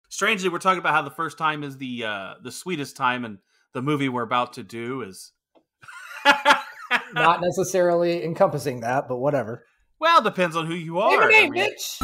Strangely, we're talking about how the first time is the sweetest time, and the movie we're about to do is not necessarily encompassing that, but whatever. Well, it depends on who you are. Say my name, bitch!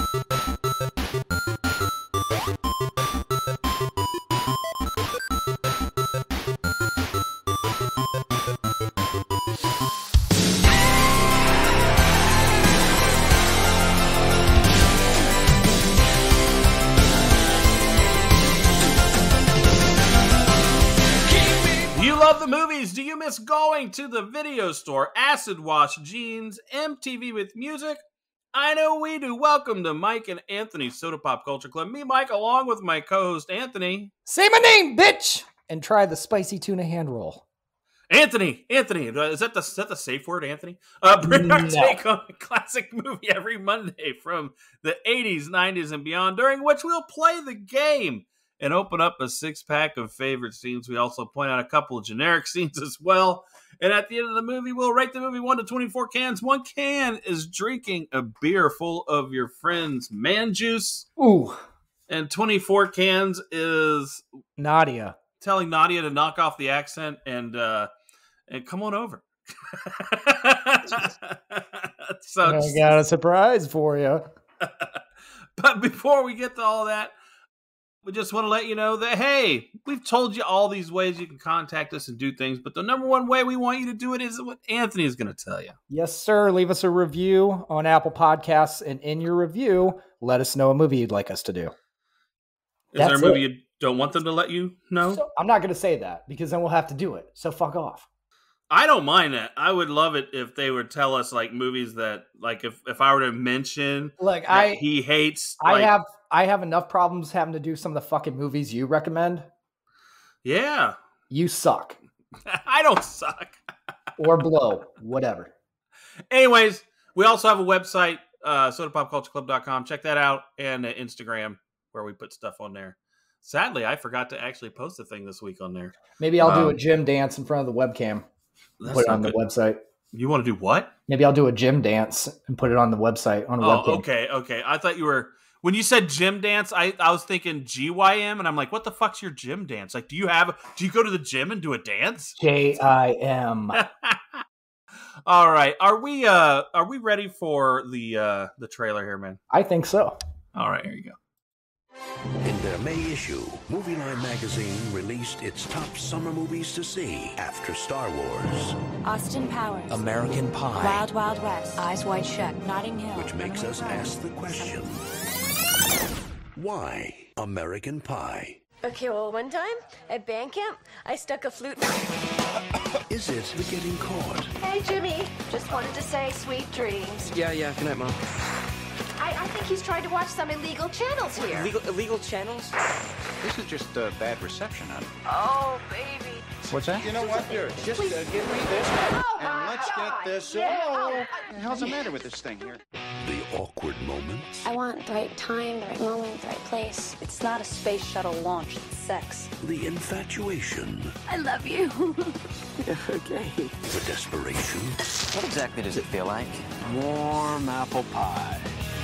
Love the movies? Do you miss going to the video store, acid wash jeans, MTV with music? I know we do. Welcome to Mike and Anthony's Soda Pop Culture Club. Me, Mike, along with my co-host Anthony. Say my name, bitch, and try the spicy tuna hand roll. Anthony, is that the safe word, Anthony? Bring our take on a classic movie every Monday from the 80s, 90s, and beyond, during which we'll play the game and open up a 6-pack of favorite scenes. We also point out a couple of generic scenes as well. And at the end of the movie, we'll rate the movie 1 to 24 cans. 1 can is drinking a beer full of your friend's man juice. Ooh. And 24 cans is Nadia. Telling Nadia to knock off the accent and come on over. So I got a surprise for you. But before we get to all that, we just want to let you know that, hey, we've told you all these ways you can contact us and do things, but the number one way we want you to do it is what Anthony is going to tell you. Yes, sir. Leave us a review on Apple Podcasts, and in your review, let us know a movie you'd like us to do. Is there a movie you don't want them to let you know? So, I'm not going to say that, because then we'll have to do it. So fuck off. I don't mind that. I would love it if they would tell us like movies that, like, if I were to mention he hates. I have enough problems having to do some of the fucking movies you recommend. Yeah. You suck. I don't suck. Or blow. Whatever. Anyways, we also have a website, sodapopcultureclub.com. Check that out. And Instagram, where we put stuff on there. Sadly, I forgot to actually post a thing this week on there. Maybe I'll do a gym dance in front of the webcam. Put it on the website. You want to do what? Maybe I'll do a gym dance and put it on the website on a webcam. Okay. I thought you were... When you said gym dance, I was thinking GYM, and I'm like, what the fuck's your gym dance? Like, do you go to the gym and do a dance? JIM. All right. Are we ready for the trailer here, man? I think so. All right, here you go. In their May issue, Movie Line magazine released its top summer movies to see after Star Wars. Austin Powers. American Pie. Wild Wild West. Eyes Wide Shut. Notting Hill. Which makes us ask the question, why American Pie? Okay, well, one time at band camp, I stuck a flute. Is it the getting caught? Hey, Jimmy. Just wanted to say sweet dreams. Yeah. Good night, Mom. I think he's trying to watch some illegal channels here. Illegal channels? This is just bad reception, honey. Oh, baby. What's that? You know what, dear? Just give me this, and let's get this. Yeah. What the hell's the matter with this thing here? The awkward moments. I want the right time, the right moment, the right place. It's not a space shuttle launch, it's sex. The infatuation. I love you. Okay. The desperation. What exactly does it feel like? Warm apple pie.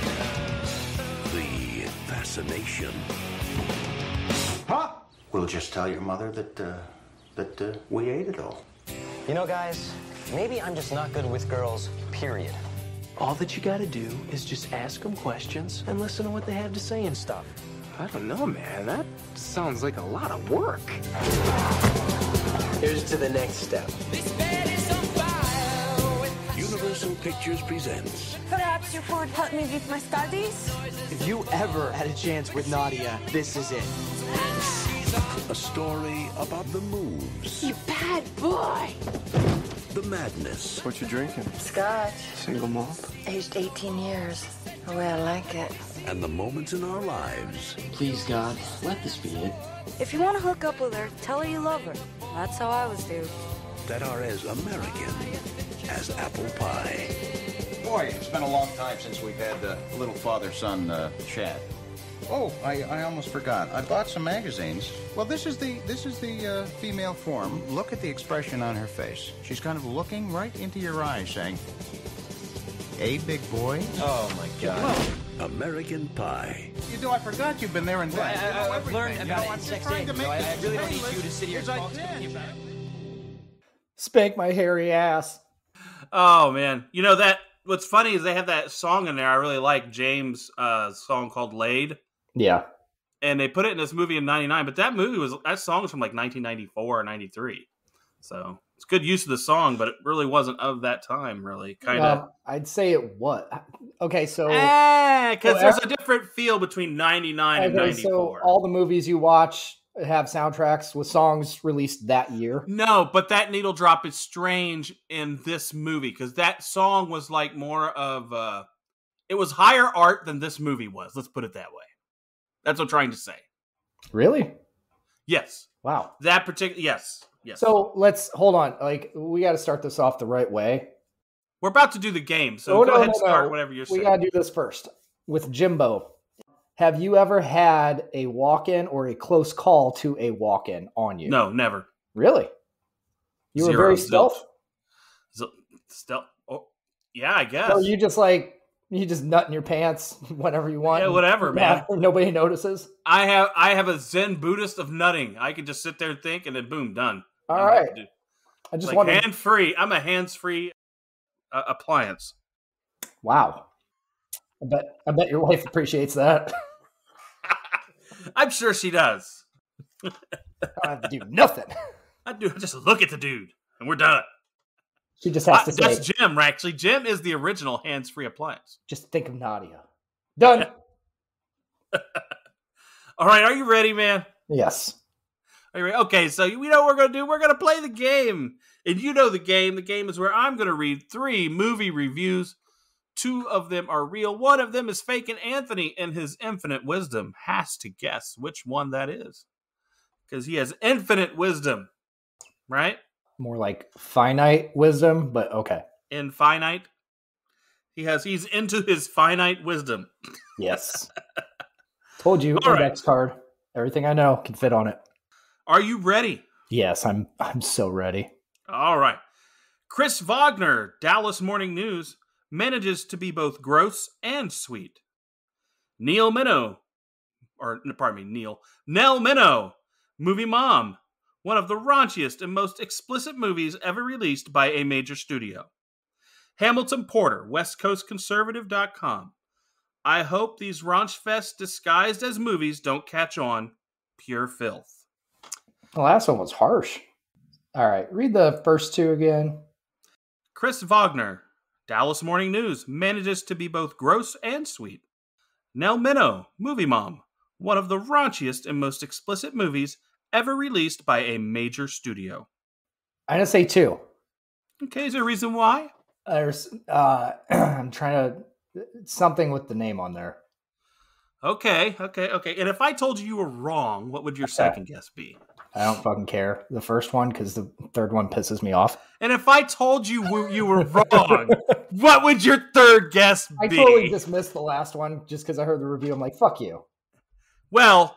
The fascination. Huh? We'll just tell your mother that we ate it all. You know, guys, maybe I'm just not good with girls, period. All that you gotta do is just ask them questions and listen to what they have to say and stuff. I don't know, man. That sounds like a lot of work. Here's to the next step. Universal Pictures presents Perhaps you could help me with my studies? If you ever had a chance with Nadia, this is it. a story about the moves, You bad boy. the madness, What you drinking? Scotch. Single malt? Aged 18 years. The way I like it. and the moments in our lives Please, God, let this be it. If you want to hook up with her, tell her you love her. That's how I was do. that are as American as apple pie. Boy, it's been a long time since we've had a little father-son chat. Oh, I almost forgot. I bought some magazines. Well, this is the female form. Look at the expression on her face. She's kind of looking right into your eyes, saying, "Hey, big boy." Oh, my God. American Pie. You do, I forgot you've been there and back. I've learned about it in I'm just sex trying ed, to make I this really don't need painless you to sit here and as I talk to me can. about it. Spank my hairy ass. Oh man, you know that. What's funny is they have that song in there. I really like James' song called "Laid," Yeah. and they put it in this movie in '99. But that song was from like 1994 or '93. So it's good use of the song, but it really wasn't of that time. Really, kind of. I'd say it was. Okay, so Because there's a different feel between '99 and '94. So all the movies you watch have soundtracks with songs released that year. No, but that needle drop is strange in this movie because that song was like more of it was higher art than this movie was. Let's put it that way. That's what I'm trying to say. Really? Yes. Wow. That particular yes. So let's hold on. Like we got to start this off the right way. We're about to do the game, so go ahead and start whatever you're saying. We got to do this first with Jimbo. Have you ever had a walk-in or a close call to a walk-in on you? No, never. Really? You were very stealth? Stealth? Oh, yeah, I guess. So you just nut in your pants whenever you want? Yeah, whatever, man. Nobody notices? I have a Zen Buddhist of nutting. I can just sit there and think, and then boom, done. All right. I just want hand-free. I'm a hands-free appliance. Wow. I bet your wife appreciates that. I'm sure she does. I don't have to do nothing. I just look at the dude, and we're done. She just has to say. That's Jim, actually. Jim is the original hands-free appliance. Just think of Nadia. Done. All right, are you ready, man? Yes. Are you ready? Okay, so you know what we're going to do? We're going to play the game. And you know the game. The game is where I'm going to read 3 movie reviews. 2 of them are real. 1 of them is fake, and Anthony, in his infinite wisdom, has to guess which one that is. Because he has infinite wisdom, right? More like finite wisdom, but okay. Infinite. He's into his finite wisdom. Yes. Told you, All index card. Everything I know can fit on it. Are you ready? Yes, I'm so ready. All right. Chris Wagner, Dallas Morning News, manages to be both gross and sweet. Nell Minow, movie mom, one of the raunchiest and most explicit movies ever released by a major studio. Hamilton Porter, westcoastconservative.com. I hope these raunch fests disguised as movies don't catch on. Pure filth. The last one was harsh. All right, read the first 2 again. Chris Wagner, Dallas Morning News, manages to be both gross and sweet. Nell Minow, movie mom, one of the raunchiest and most explicit movies ever released by a major studio. I'm going to say 2. Okay, is there a reason why? There's, I'm trying to, something with the name on there. Okay. And if I told you were wrong, what would your second guess be? I don't fucking care. The first one, because the third one pisses me off. And if I told you you were wrong, what would your third guess be? I totally dismissed the last one just because I heard the review. I'm like, fuck you. Well,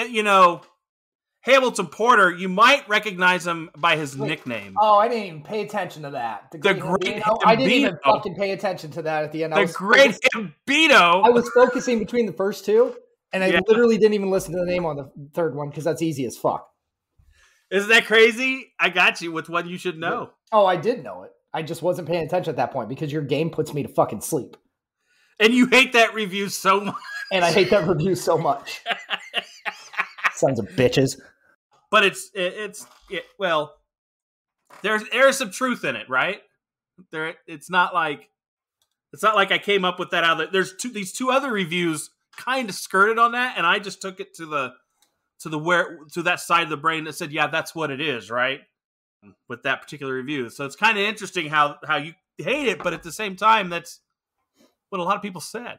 Hamilton Porter, you might recognize him by his nickname. Oh, I didn't even pay attention to that. The Great Gambino. I didn't even fucking pay attention to that at the end. The Great Gambino. I was focusing between the first 2, and I literally didn't even listen to the name on the third one because that's easy as fuck. Isn't that crazy? I got you with what you should know. Oh, I did know it. I just wasn't paying attention at that point because your game puts me to fucking sleep. And you hate that review so much. And I hate that review so much. Sons of bitches. But well, there's some truth in it, right? It's not like I came up with that out of there's these 2 other reviews kind of skirted on that, and I just took it to that side of the brain that said, yeah, that's what it is, right? With that particular review. So it's kind of interesting how you hate it, but at the same time, that's what a lot of people said.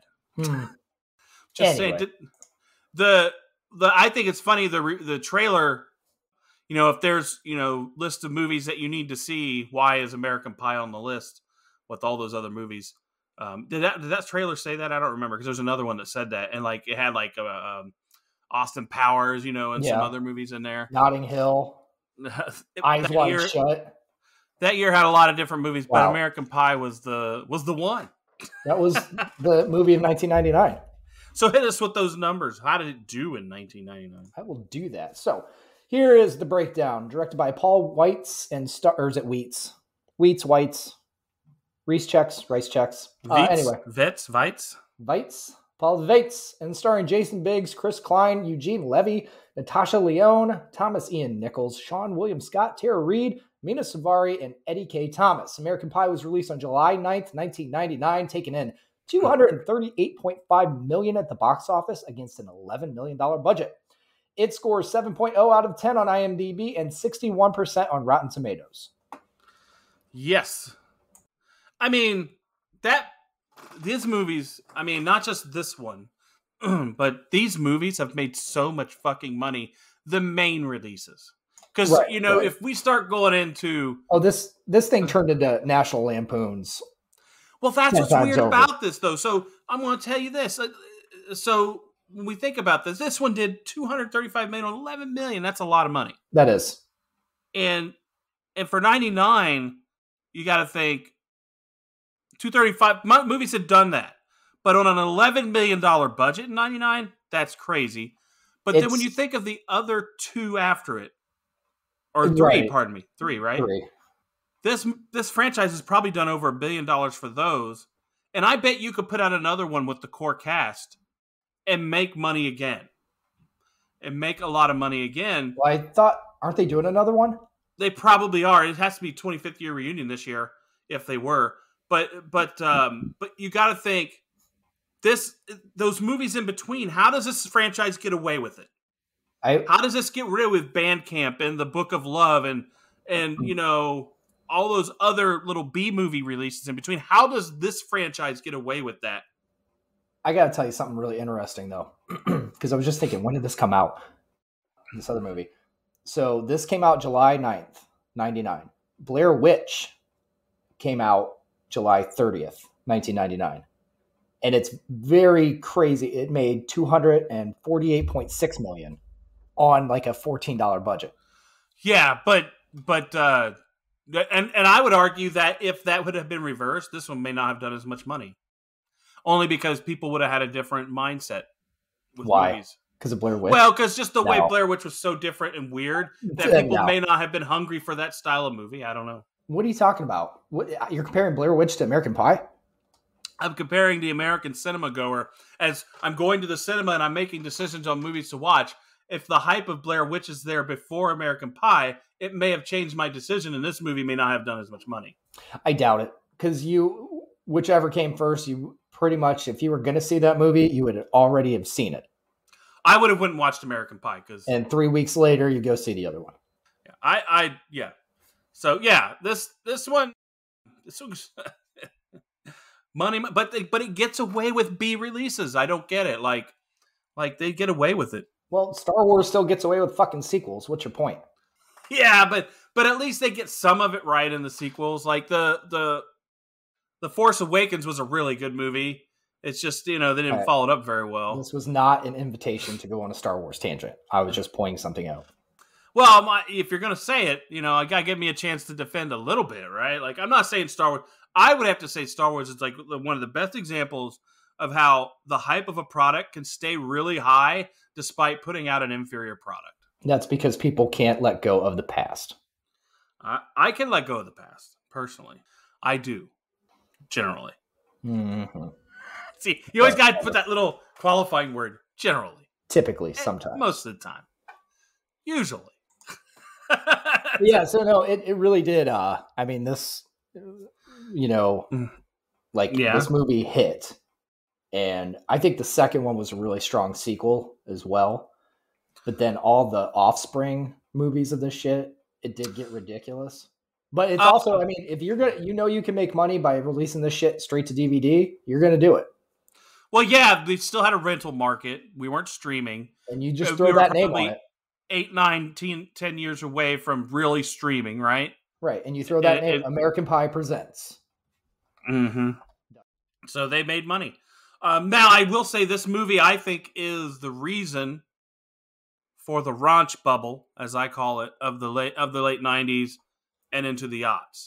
Just anyway. saying, I think it's funny, the trailer, if there's, list of movies that you need to see, why is American Pie on the list with all those other movies? Did that trailer say that? I don't remember, because there's another one that said that, and like it had like Austin Powers, and some other movies in there. Notting Hill. Eyes Wide Shut. That year had a lot of different movies, but American Pie was the one. That was the movie of 1999. So hit us with those numbers. How did it do in 1999? I will do that. So here is the breakdown, directed by Paul Weitz and or is it Weitz? Weitz. Reese checks, Rice checks. Anyway. Weitz? Paul Weitz, and starring Jason Biggs, Chris Klein, Eugene Levy, Natasha Lyonne, Thomas Ian Nichols, Sean William Scott, Tara Reid, Mina Savari, and Eddie K. Thomas. American Pie was released on July 9th, 1999, taking in $238.5 million at the box office against an $11 million budget. It scores 7.0 out of 10 on IMDb and 61% on Rotten Tomatoes. Yes. I mean, these movies, I mean, not just this one, but these movies have made so much fucking money, the main releases. Because, if we start going into... Oh, this thing turned into National Lampoon's. Well, that's what's weird about this, though. So I'm going to tell you this. So when we think about this, this one did $235 million, $11 million. That's a lot of money. That is. And for 99, you got to think 235 movies had done that. But on an $11 million budget in 99, that's crazy. But then when you think of the other two after it, or three, pardon me, three, right? Three. This franchise has probably done over $1 billion for those. And I bet you could put out another one with the core cast and make money again. And make a lot of money again. Well, I thought, aren't they doing another one? They probably are. It has to be 25th year reunion this year, if they were. But you got to think those movies in between. How does this franchise get away with it? How does this get rid of Bandcamp and the Book of Love and all those other little B movie releases in between? How does this franchise get away with that? I got to tell you something really interesting though, because I was just thinking, when did this come out? This other movie. So this came out July 9th, 99. Blair Witch came out July 30th, 1999. And it's very crazy. It made $248.6 million on like a $14 budget. Yeah, but I would argue that if that would have been reversed, this one may not have done as much money. Only because people would have had a different mindset with movies. Because of Blair Witch? Well, because just the way Blair Witch was so different and weird that people may not have been hungry for that style of movie. I don't know. What are you talking about? You're comparing Blair Witch to American Pie? I'm comparing the American cinema goer as I'm going to the cinema and I'm making decisions on movies to watch. If the hype of Blair Witch is there before American Pie, it may have changed my decision, and this movie may not have done as much money. I doubt it, because whichever came first, you pretty much, if you were going to see that movie, you would already have seen it. I would have went and watched American Pie, and 3 weeks later, you go see the other one. Yeah, So yeah, this one money, but it gets away with B releases. I don't get it. Like they get away with it. Well, Star Wars still gets away with fucking sequels. What's your point? Yeah, but at least they get some of it right in the sequels. Like the Force Awakens was a really good movie. It's just, they didn't follow it up very well. This was not an invitation to go on a Star Wars tangent. I was just pointing something out. Well, if you're going to say it, I got to give me a chance to defend a little bit, right? Like, I'm not saying Star Wars. I would have to say Star Wars is like one of the best examples of how the hype of a product can stay really high despite putting out an inferior product. That's because people can't let go of the past. I can let go of the past, personally. I do, generally. Mm-hmm. See, you always got to put that little qualifying word, generally. Typically, sometimes. Most of the time. Usually. Yeah, so no, it really did. This, this movie hit. And I think the second one was a really strong sequel as well. But then all the offspring movies of this shit, it did get ridiculous. But it's also, if you're going to, you can make money by releasing this shit straight to DVD, you're going to do it. Well, yeah, we still had a rental market. We weren't streaming. And you just throw that name on it. 8, 9, 10 years away from really streaming, right? Right. And you throw that name, American Pie Presents. Mm-hmm. So they made money. Now, I will say this movie, I think, is the reason for the raunch bubble, as I call it, of the late 90s and into the aughts.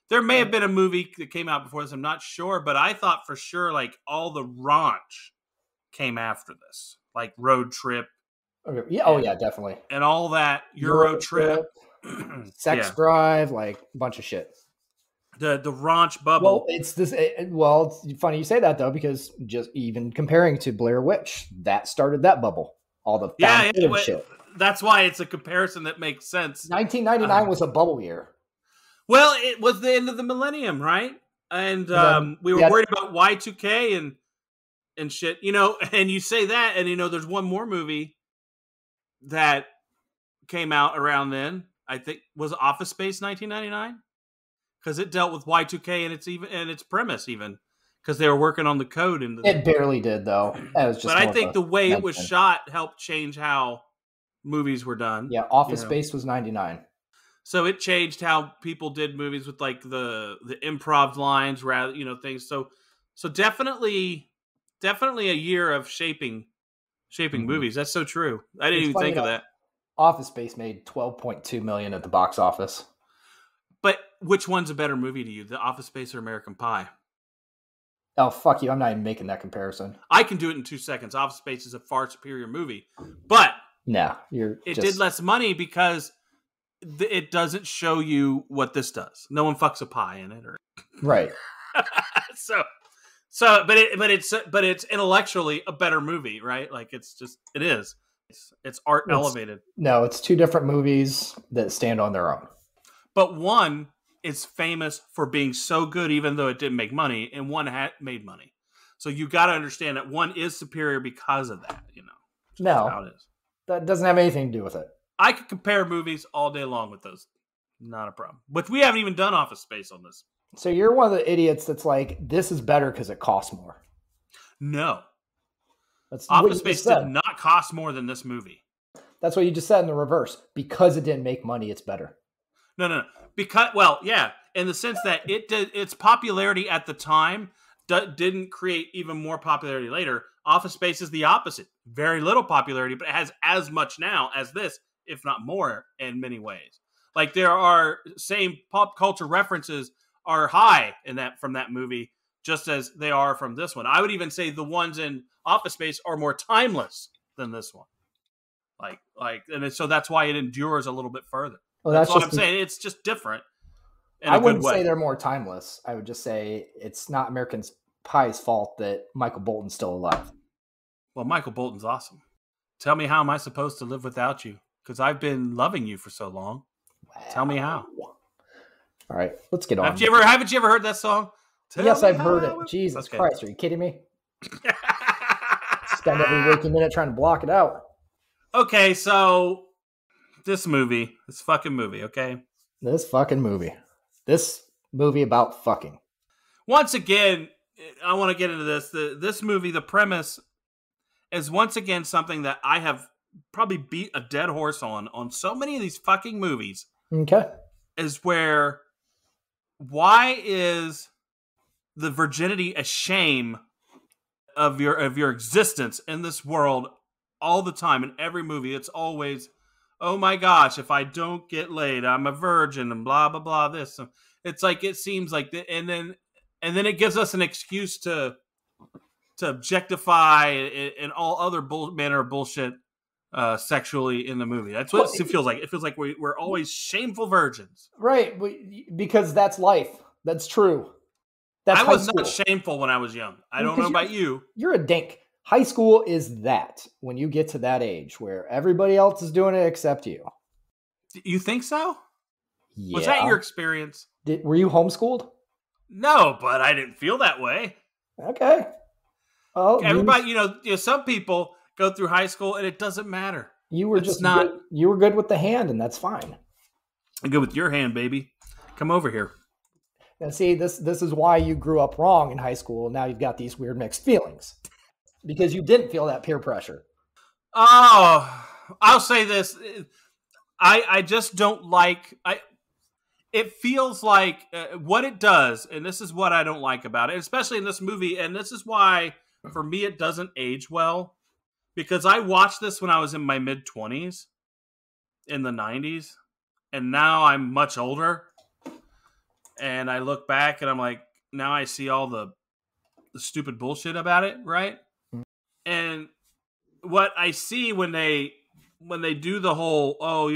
There may have been a movie that came out before this. I'm not sure, but I thought for sure like all the raunch came after this, like Road Trip. Okay. Yeah. Oh yeah, definitely. And all that Euro Trip, Sex Drive, like a bunch of shit. The raunch bubble. Well, it's this. Well, it's funny you say that though, because just even comparing to Blair Witch, that started that bubble. All the shit. That's why it's a comparison that makes sense. 1999 was a bubble year. Well, it was the end of the millennium, right? And we were worried about Y2K and shit, and you say that, and there's one more movie that came out around then. I think was Office Space 1999, because it dealt with Y2K and its premise, even because they were working on the code. It barely did though. It was just. But I think the way it was shot helped change how movies were done. Yeah, Office Space was 99. So it changed how people did movies with like the improv lines, rather things. So definitely a year of shaping movies. That's so true. I didn't even think of that. Office Space made $12.2 million at the box office. But which one's a better movie to you, The Office Space or American Pie? Oh, fuck you. I'm not even making that comparison. I can do it in 2 seconds. Office Space is a far superior movie. But it did less money because it doesn't show you what this does. No one fucks a pie in it, right? but it's intellectually a better movie, right? Like it is. It's art elevated. No, it's 2 different movies that stand on their own. But one is famous for being so good, even though it didn't make money, and one had made money. So you got to understand that one is superior because of that. No, how it is. That doesn't have anything to do with it. I could compare movies all day long with those. Not a problem. But we haven't even done Office Space on this. So you're one of the idiots that's like, this is better because it costs more. No. Office Space did not cost more than this movie. That's what you just said in the reverse. Because it didn't make money, it's better. No. Because, in the sense that its popularity at the time didn't create even more popularity later. Office Space is the opposite. Very little popularity, but it has as much now as this, if not more, in many ways. Like there are same pop culture references are high from that movie, just as they are from this one. I would even say the ones in Office Space are more timeless than this one. And so that's why it endures a little bit further. Well, that's what I'm saying. It's just different. I wouldn't say they're more timeless. I would just say it's not American Pie's fault that Michael Bolton's still alive. Well, Michael Bolton's awesome. Tell me, how am I supposed to live without you? Because I've been loving you for so long. Wow. Tell me how. All right, let's get on. Haven't you ever heard that song? Yes, I've heard it. Jesus Christ, are you kidding me? Spend every waking minute trying to block it out. Okay, so this fucking movie, okay? This movie about fucking. Once again, I want to get into this. This movie, the premise is once again something that I have probably beat a dead horse on so many of these fucking movies. Okay. Is why is the virginity a shame of your existence in this world all the time? In every movie, it's always, oh my gosh, if I don't get laid, I'm a virgin and blah blah blah. This, it's like it seems like and then it gives us an excuse to objectify and all other manner of bullshit sexually in the movie. That's what it feels like. It feels like we're always shameful virgins, right? Because that's life. That's true. I was not shameful when I was young. I don't know about you. You're a dink. High school is that when you get to that age where everybody else is doing it except you. You think so? Yeah. Was that your experience? Were you homeschooled? No, but I didn't feel that way. Okay. Well, everybody, some people go through high school and it doesn't matter. You were you were good with the hand, and that's fine. I'm good with your hand, baby. Come over here. Now, see, this is why you grew up wrong in high school. Now you've got these weird mixed feelings because you didn't feel that peer pressure. Oh, I'll say this. I just don't like. It feels like what it does, and this is what I don't like about it, especially in this movie. And this is why, for me, it doesn't age well, because I watched this when I was in my mid-20s, in the 90s, and now I'm much older. And I look back and I'm like, now I see all the stupid bullshit about it, right? And what I see when they do the whole, oh,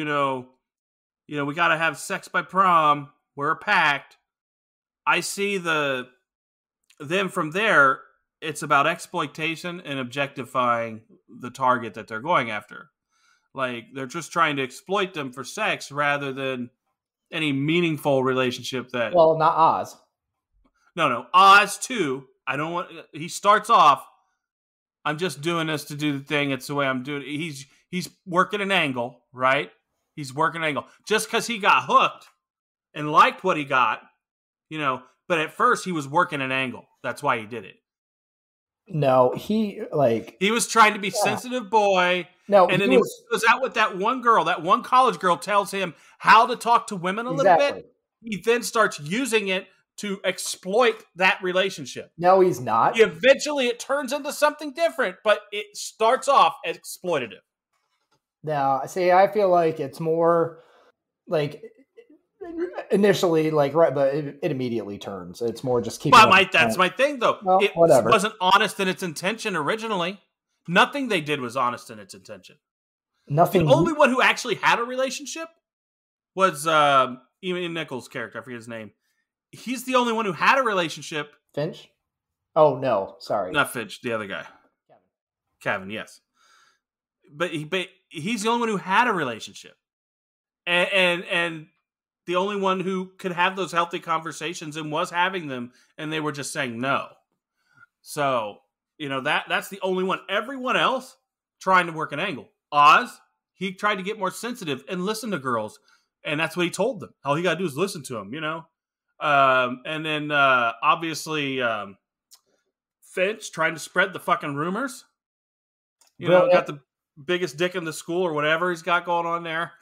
we got to have sex by prom, we're a pact. I see them from there. It's about exploitation and objectifying the target that they're going after. Like, they're just trying to exploit them for sex rather than any meaningful relationship that... Well, not Oz. No. Oz, too. I don't want... He starts off, I'm just doing this to do the thing. It's the way I'm doing it. He's working an angle, right? He's working an angle. Just because he got hooked and liked what he got, but at first he was working an angle. That's why he did it. No, he was trying to be sensitive boy. No, and then he goes out with that one girl. That one college girl tells him how to talk to women a little bit. He then starts using it to exploit that relationship. No, he's not. Eventually, it turns into something different, but it starts off as exploitative. Now, see, I feel like it's more like initially, like, right, but it immediately turns. It's more just keeping. That's my thing, though. Well, it whatever. Wasn't honest in its intention originally. Nothing they did was honest in its intention. Nothing. The only one who actually had a relationship was Ian Nichols' character. I forget his name. He's the only one who had a relationship. Finch? Oh, no. Sorry. Not Finch. The other guy. Kevin, yes. But he's the only one who had a relationship. And the only one who could have those healthy conversations and was having them, and they were just saying no. So, that's the only one. Everyone else trying to work an angle. Oz, he tried to get more sensitive and listen to girls, and that's what he told them. All you got to do is listen to them, And then, obviously, Finch trying to spread the fucking rumors. Got the biggest dick in the school or whatever he's got going on there.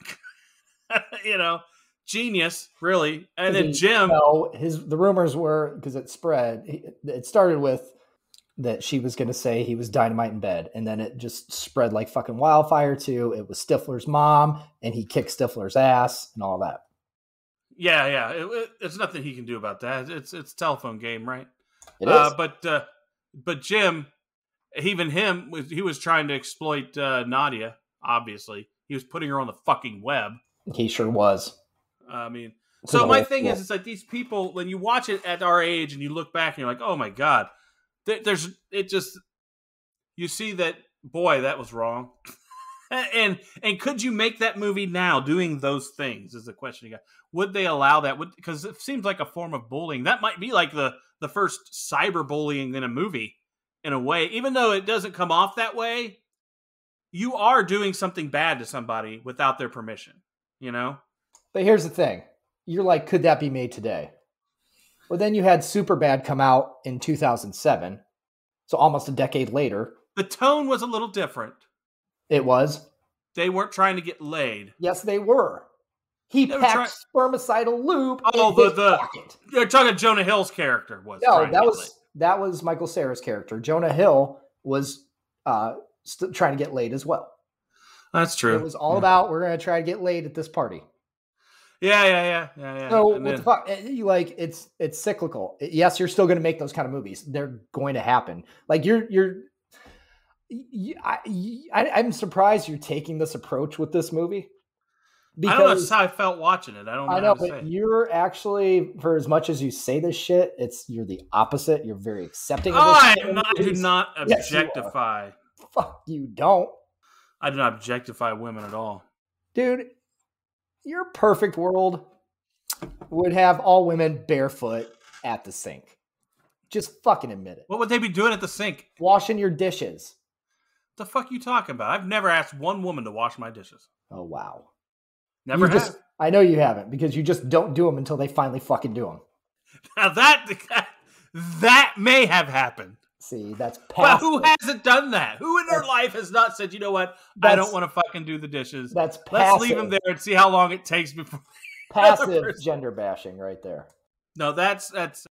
Genius, really. And then Jim. No, the rumors were, because it spread, it started with that she was going to say he was dynamite in bed. And then it just spread like fucking wildfire to it was Stifler's mom and he kicked Stifler's ass and all that. Yeah. It's nothing he can do about that. It's a telephone game, right? It is. But Jim, even him, he was trying to exploit Nadia, obviously. He was putting her on the fucking web. He sure was. I mean, so my thing is, it's like these people, when you watch it at our age and you look back and you're like, oh my God, you see that, boy, that was wrong. and could you make that movie now doing those things is the question you got. Would they allow that? Because it seems like a form of bullying. That might be like the first cyberbullying in a movie in a way, even though it doesn't come off that way. You are doing something bad to somebody without their permission, But here's the thing. You're like, could that be made today? Well, then you had Superbad come out in 2007. So almost a decade later. The tone was a little different. It was. They weren't trying to get laid. Yes, they were. He packed spermicidal lube in his pocket. You're talking Jonah Hill's character was. No, that was Michael Cera's character. Jonah Hill was trying to get laid as well. That's true. It was all about, we're going to try to get laid at this party. Yeah. So what the fuck? It's cyclical. Yes, you're still going to make those kind of movies. They're going to happen. Like I'm surprised you're taking this approach with this movie. Because, I don't know. That's how I felt watching it. I know, but you're actually, for as much as you say this shit, you're the opposite. You're very accepting of this shit. I do not objectify. Yes, fuck, you don't. I do not objectify women at all. Dude, your perfect world would have all women barefoot at the sink. Just fucking admit it. What would they be doing at the sink? Washing your dishes. The fuck you talking about? I've never asked one woman to wash my dishes. Oh, wow. Never have. I know you haven't, because you just don't do them until they finally fucking do them. Now that may have happened. See, that's passive. But who hasn't done that? Who in their life has not said, you know what? I don't want to fucking do the dishes. That's passive. Let's leave them there and see how long it takes before. Passive gender bashing right there. No, that's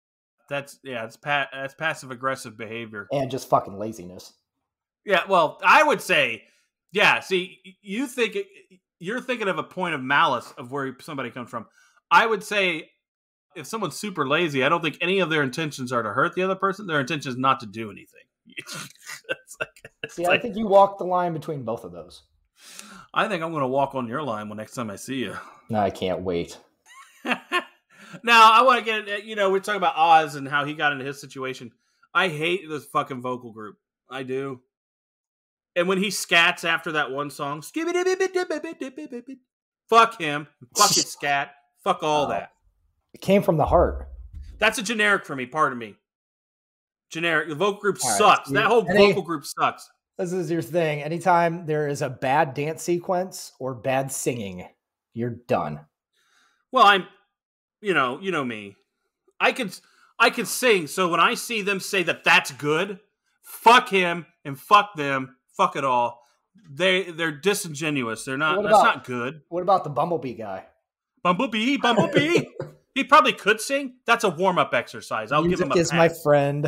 passive aggressive behavior and just fucking laziness. Yeah, well, I would say, yeah. See, you're thinking of a point of malice of where somebody comes from. I would say if someone's super lazy, I don't think any of their intentions are to hurt the other person. Their intention is not to do anything. I think you walk the line between both of those. I think I'm going to walk on your line when next time I see you. No, I can't wait. Now, I want to get, we're talking about Oz and how he got into his situation. I hate this fucking vocal group. I do. And when he scats after that one song, fuck him. Fuck his scat. Fuck all that. It came from the heart. That's a generic for me. Pardon me. Generic. The vocal group sucks. That whole vocal group sucks. This is your thing. Anytime there is a bad dance sequence or bad singing, you're done. Well, I'm, you know me. I can sing. So when I see them say that that's good, fuck him and fuck them, fuck it all. They're disingenuous. They're not. That's not good. What about the Bumblebee guy? Bumblebee. He probably could sing. That's a warm-up exercise. I'll give him a pass. My friend.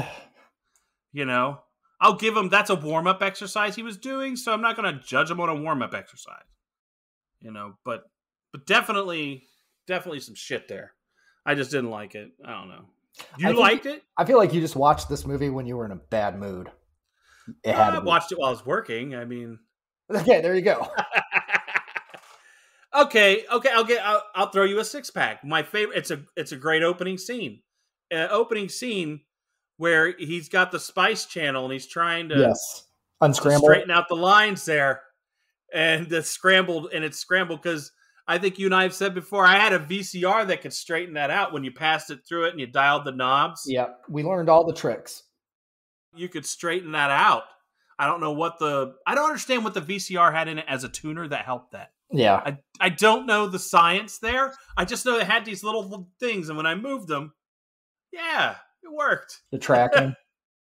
I'll give him. That's a warm-up exercise he was doing. So I'm not going to judge him on a warm-up exercise. But definitely some shit there. I just didn't like it. I don't know. You liked it? I feel like you just watched this movie when you were in a bad mood. I watched it while I was working. I mean, okay, there you go. Okay. I'll throw you a 6-pack. My favorite. It's a great opening scene. Opening scene where he's got the Spice Channel and he's trying to unscramble, straighten out the lines there, and it's scrambled because. I think you and I have said before, I had a VCR that could straighten that out when you passed it through it and you dialed the knobs. Yeah, we learned all the tricks. You could straighten that out. I don't understand what the VCR had in it as a tuner that helped that. Yeah. I don't know the science there. I just know it had these little things, and when I moved them, it worked. The tracking?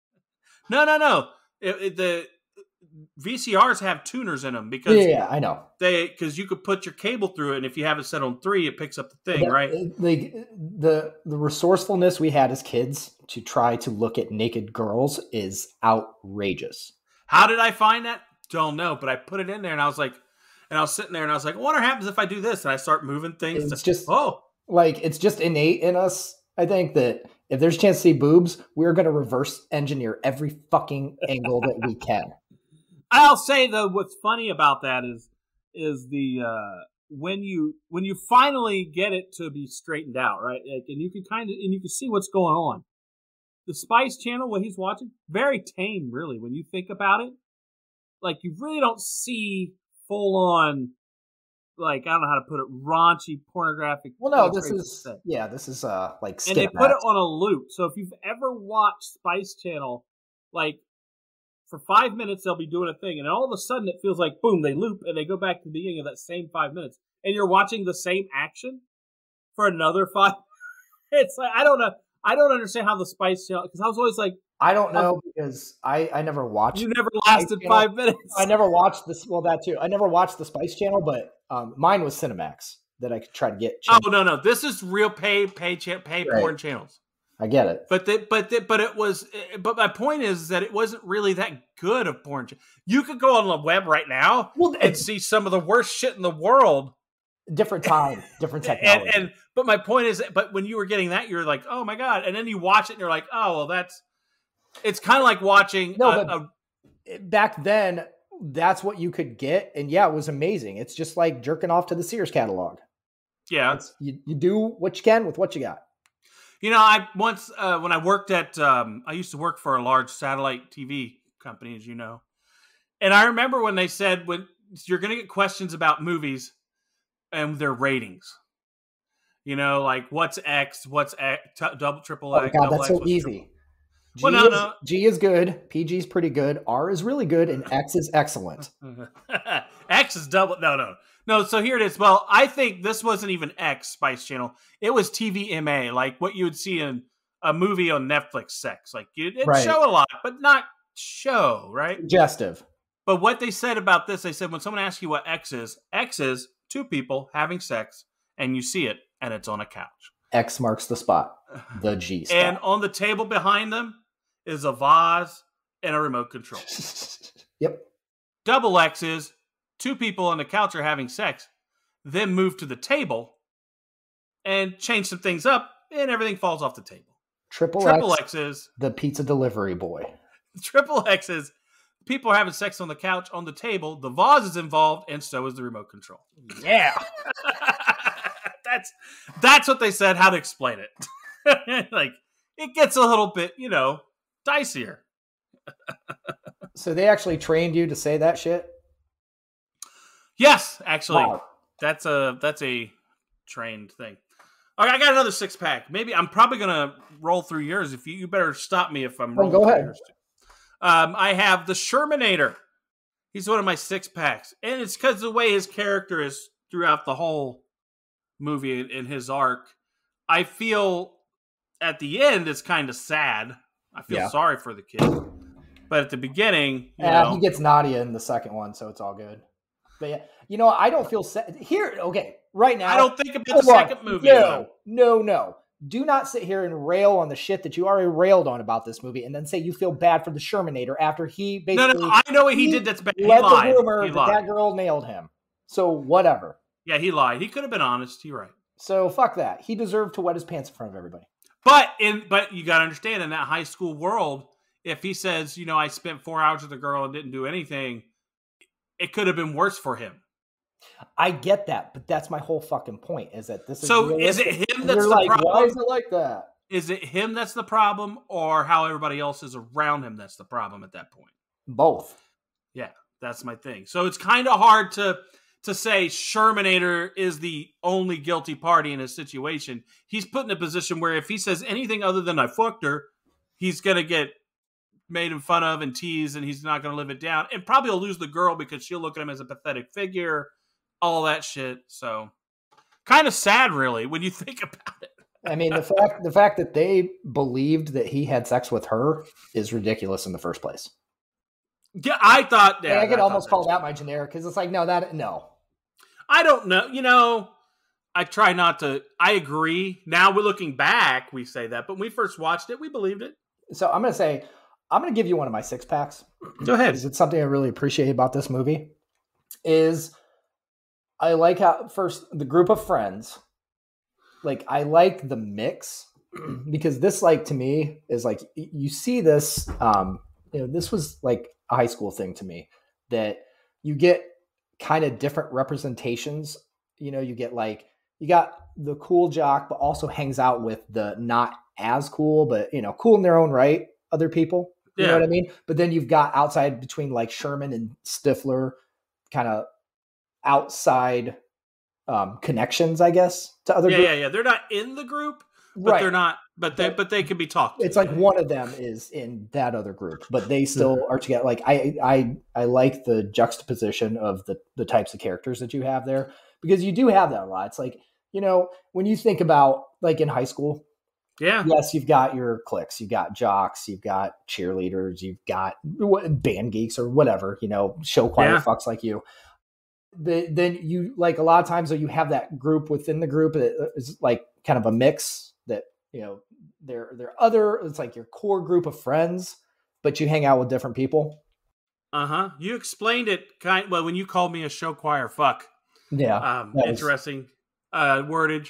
No. The VCRs have tuners in them because I know because you could put your cable through it, and if you have it set on 3, it picks up the thing, right? The resourcefulness we had as kids to try to look at naked girls is outrageous. How did I find that? Don't know, but I put it in there, and I was sitting there, and I was like, I wonder what happens if I do this, and I start moving things. It's just innate in us. I think that if there's a chance to see boobs, we're going to reverse engineer every fucking angle that we can. I'll say though, what's funny about that is the when you finally get it to be straightened out, right? Like, and you can see what's going on. The Spice Channel, what he's watching, very tame, really. When you think about it, like you really don't see full on, like I don't know how to put it, raunchy pornographic. Well, no, this is like, and they put it on a loop. So if you've ever watched Spice Channel, like. For 5 minutes, they'll be doing a thing, and all of a sudden, it feels like, boom, they loop, and they go back to the beginning of that same 5 minutes. And you're watching the same action for another 5 It's like, I don't know. I don't understand how the Spice Channel, because I was always like... I don't know, because I never watched... You never lasted 5 minutes. I never watched this, well, that too. I never watched the Spice Channel, but mine was Cinemax that I could try to get. Oh, no. This is real pay porn channels. I get it, but my point is that it wasn't really that good of porn. You could go on the web right now and see some of the worst shit in the world. Different time, different technology. But my point is, but when you were getting that, you're like, oh my god, and then you watch it and you're like, oh well, it's kind of like watching. Back then, that's what you could get, and it was amazing. It's just like jerking off to the Sears catalog. Yeah, you do what you can with what you got. I once, when I worked I used to work for a large satellite TV company, as you know. And I remember when they said, when you're going to get questions about movies and their ratings. Like what's X, double, triple X. Oh God, that's so easy. G is good, PG is pretty good, R is really good, and X is excellent. X is double, no, so here it is. Well, I think this wasn't even X, Spice Channel. It was TVMA, like what you would see in a movie on Netflix sex. Like, it'd show a lot, but not show, right? Suggestive. But what they said about this, they said when someone asks you what X is 2 people having sex, and you see it, and it's on a couch. X marks the spot, the G spot. And on the table behind them is a vase and a remote control. Yep. Double X is 2 people on the couch are having sex, then move to the table and change some things up. and everything falls off the table. Triple X is the pizza delivery boy. Triple X is people are having sex on the couch, on the table. The vase is involved, and so is the remote control. Yeah. That's what they said, how to explain it. Like, it gets a little bit, dicier. So they actually trained you to say that shit? Yes, actually. Wow. That's a trained thing. All right, I got another 6-pack. Maybe I'm probably going to roll through yours. If you better stop me if I'm rolling go through ahead. yours too. I have the Shermanator. He's one of my 6-packs. And it's because of the way his character is throughout the whole movie in his arc. I feel at the end it's kind of sad. I feel sorry for the kid. But at the beginning, he gets Nadia in the second one, so it's all good. But yeah, I don't feel sad. Here, okay, right now. I don't think about the second movie. No. Do not sit here and rail on the shit that you already railed on about this movie and then say you feel bad for the Shermanator after he basically... No, I know what he did that's bad. He led lied. the rumor that girl nailed him. So whatever. Yeah, he lied. He could have been honest. You're right. So fuck that. He deserved to wet his pants in front of everybody. But you got to understand, in that high school world, if he says, I spent 4 hours with a girl and didn't do anything, it could have been worse for him. I get that, but that's my whole fucking point. Is that this is so? Realistic. Is it him that's the problem? Why is it like that? Is it him that's the problem, or how everybody else is around him that's the problem at that point? Both. Yeah, that's my thing. So it's kind of hard to say Shermanator is the only guilty party in his situation. He's put in a position where if he says anything other than I fucked her, he's going to get made fun of and teased, and he's not going to live it down. And probably will lose the girl because she'll look at him as a pathetic figure, all that shit. So kind of sad, really, when you think about it. I mean, the fact that they believed that he had sex with her is ridiculous in the first place. Yeah, I thought that. I could almost call that my generic because it's like, no. I don't know. I try not to. I agree. Now we're looking back, we say that, but when we first watched it, we believed it. So I'm going to give you one of my 6-packs. Go ahead. Because it's something I really appreciate about this movie. Is I like how first the group of friends. Like I like the mix because this, like to me, is like you see this. This was like a high school thing to me that you get kind of different representations. You get you got the cool jock, but also hangs out with the not as cool, but cool in their own right, other people. You know what I mean? But then you've got outside between like Sherman and Stifler, kind of outside connections, I guess, to other groups. Yeah. They're not in the group, but they're not. But they can be talked to. It's like one of them is in that other group, but they still are together. Like I like the juxtaposition of the types of characters that you have there because you do have that a lot. It's like when you think about like in high school. Yeah. Yes, you've got your cliques, you've got jocks, you've got cheerleaders, you've got band geeks or whatever, show choir fucks like you. Then you like a lot of times you have that group within the group that is like kind of a mix that they're other. It's like your core group of friends, but you hang out with different people. You explained it when you called me a show choir fuck. Yeah, interesting wordage.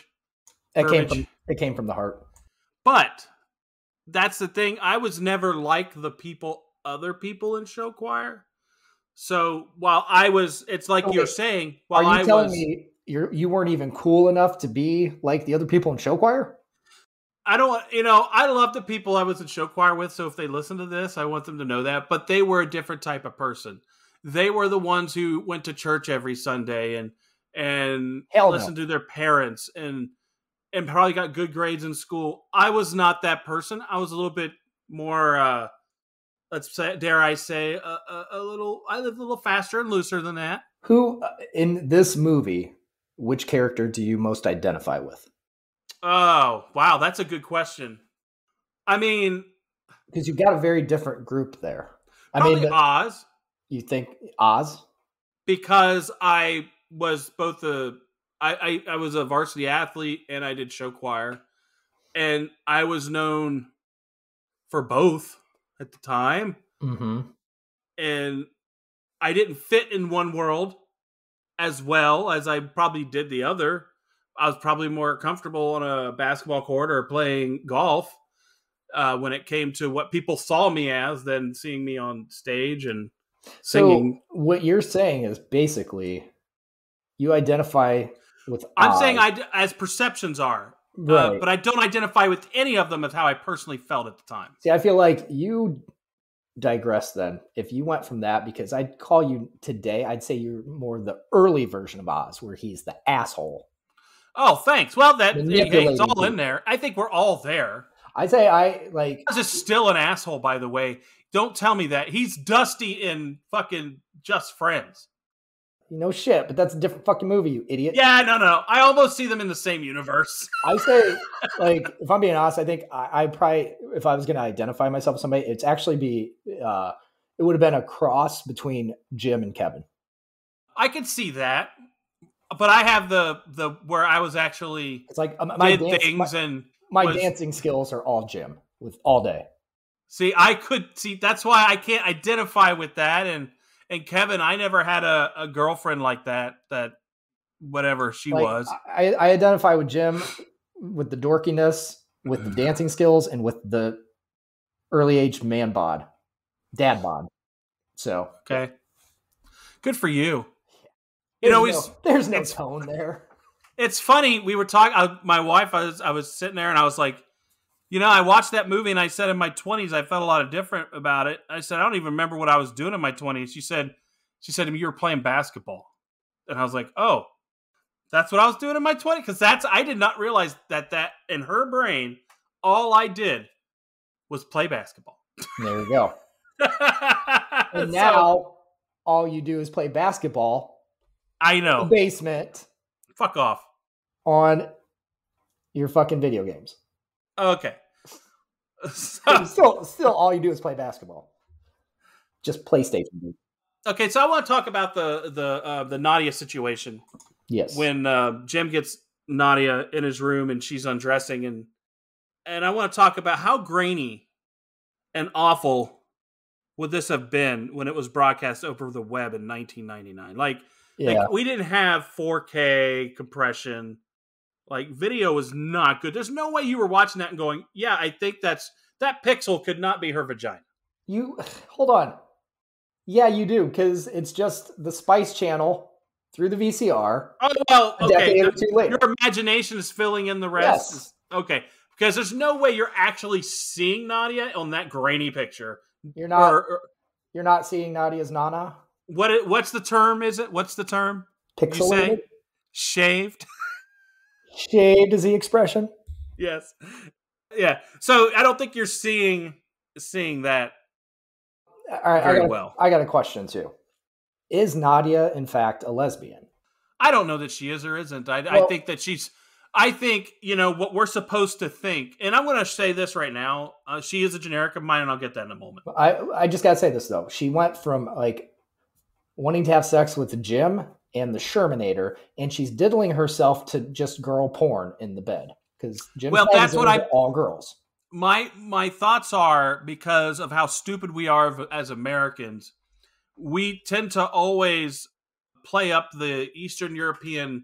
It came from the heart. But that's the thing. I was never like other people in show choir. So while I was, it's like you're saying. While are you telling me you weren't even cool enough to be like the other people in show choir? I don't. I love the people I was in show choir with. So if they listen to this, I want them to know that. But they were a different type of person. They were the ones who went to church every Sunday and listened to their parents and probably got good grades in school. I was not that person. I was a little bit more, dare I say, I lived a little faster and looser than that. Who, in this movie, which character do you most identify with? Oh, wow. That's a good question. I mean... Because you've got a very different group there. Probably Oz. You think Oz? Because I was both I was a varsity athlete and I did show choir, and I was known for both at the time. Mm-hmm. And I didn't fit in one world as well as I probably did the other, I was probably more comfortable on a basketball court or playing golf when it came to what people saw me as than seeing me on stage and singing. So what you're saying is basically you identify with I'm Oz. saying as perceptions are, Right. but I don't identify with any of them as how I personally felt at the time. See, I feel like you digress then. If you went from that, because I'd call you today, I'd say you're more the early version of Oz, where he's the asshole. Oh, thanks. Well, it's all people. in there. I think we're all there. I say I like. Oz is still an asshole, by the way. Don't tell me that. He's Dusty in fucking Just Friends. You know shit, but that's a different fucking movie, you idiot. Yeah, no. I almost see them in the same universe. I say, like, if I'm being honest, I think I probably, if I was going to identify myself with somebody, it's actually it would have been a cross between Jim and Kevin. I could see that, but I have the where I was actually it's like my dancing skills are all Jim with all day. See, that's why I can't identify with that. And Kevin, I never had a girlfriend like that whatever she was. I identify with Jim with the dorkiness, with the dancing skills, and with the early age man bod, dad bod. So okay, good for you. There's no tone there. It's funny. We were talking. My wife. I was sitting there and I was like, I watched that movie and I said in my 20s I felt a lot of different about it. I said I don't even remember what I was doing in my 20s. She said to me, you were playing basketball, and I was like, oh, that's what I was doing in my 20s, because I did not realize that in her brain all I did was play basketball. There you go. And now all you do is play basketball. I know. In the basement. Fuck off. On your fucking video games. Okay. So, still all you do is play basketball. Just PlayStation. Okay, so I want to talk about the Nadia situation. Yes. When Jim gets Nadia in his room and she's undressing, and I want to talk about how grainy and awful would this have been when it was broadcast over the web in 1999. Like we didn't have 4K compression. Like, video was not good. There's no way you were watching that and going, yeah, I think that pixel could not be her vagina. Hold on. Yeah, you do, because it's just the Spice Channel through the VCR. Oh, well, okay. A decade or two later. Your imagination is filling in the rest. Yes. Okay. Because there's no way you're actually seeing Nadia on that grainy picture. You're not seeing Nadia's Nana? What's the term, is it? What's the term? Pixelated? Shaved? Shaved is the expression? Yes. Yeah. So I don't think you're seeing that. All right, I got a question too. Is Nadia in fact a lesbian? I don't know that she is or isn't. I think that she's. I think what we're supposed to think, and I'm going to say this right now. She is a generic of mine, and I'll get that in a moment. I just got to say this though. She went from like wanting to have sex with Jim and the Shermanator, and she's diddling herself to just girl porn in the bed because that's what all girls. My thoughts are, because of how stupid we are as Americans, we tend to always play up the Eastern European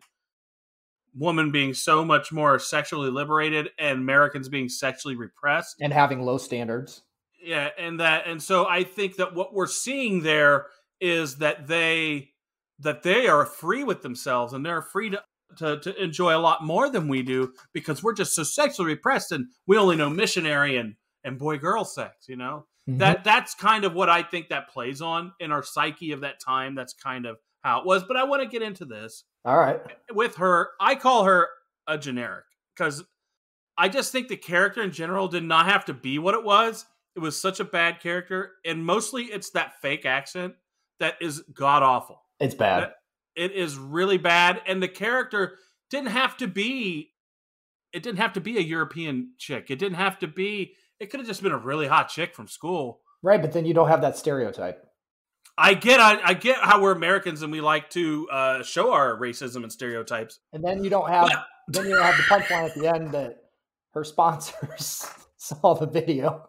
woman being so much more sexually liberated and Americans being sexually repressed and having low standards. Yeah, and so I think that what we're seeing there is that they are free with themselves and they're free to enjoy a lot more than we do, because we're just so sexually repressed and we only know missionary and boy-girl sex, Mm-hmm. That's kind of what I think that plays on in our psyche of that time. That's kind of how it was. But I want to get into this. All right. With her, I call her a generic because I just think the character in general did not have to be what it was. It was such a bad character, and mostly it's that fake accent that is god-awful. It's bad. It is really bad, and the character didn't have to be a European chick. It didn't have to be. It could have just been a really hot chick from school. Right, but then you don't have that stereotype. I get how we're Americans and we like to show our racism and stereotypes. And then you don't have the punchline at the end that her sponsors saw the video.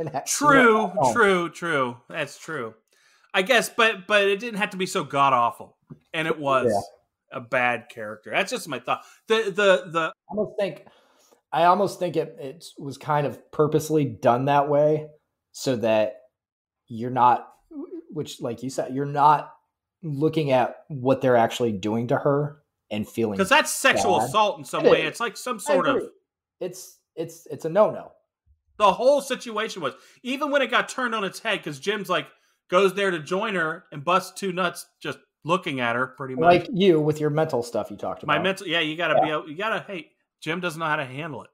True. That's true. I guess, but it didn't have to be so god awful, and it was. a bad character. That's just my thought. The I almost think it was kind of purposely done that way so that you're not, which like you said, you're not looking at what they're actually doing to her and feeling, because that's sexual assault in some way. It's like some sort of. It's a no. The whole situation was, even when it got turned on its head, because Jim's like goes there to join her and busts two nuts just looking at her, pretty much. Like you with your mental stuff you talked about. My mental, yeah, you gotta be able, you gotta. Hey, Jim doesn't know how to handle it.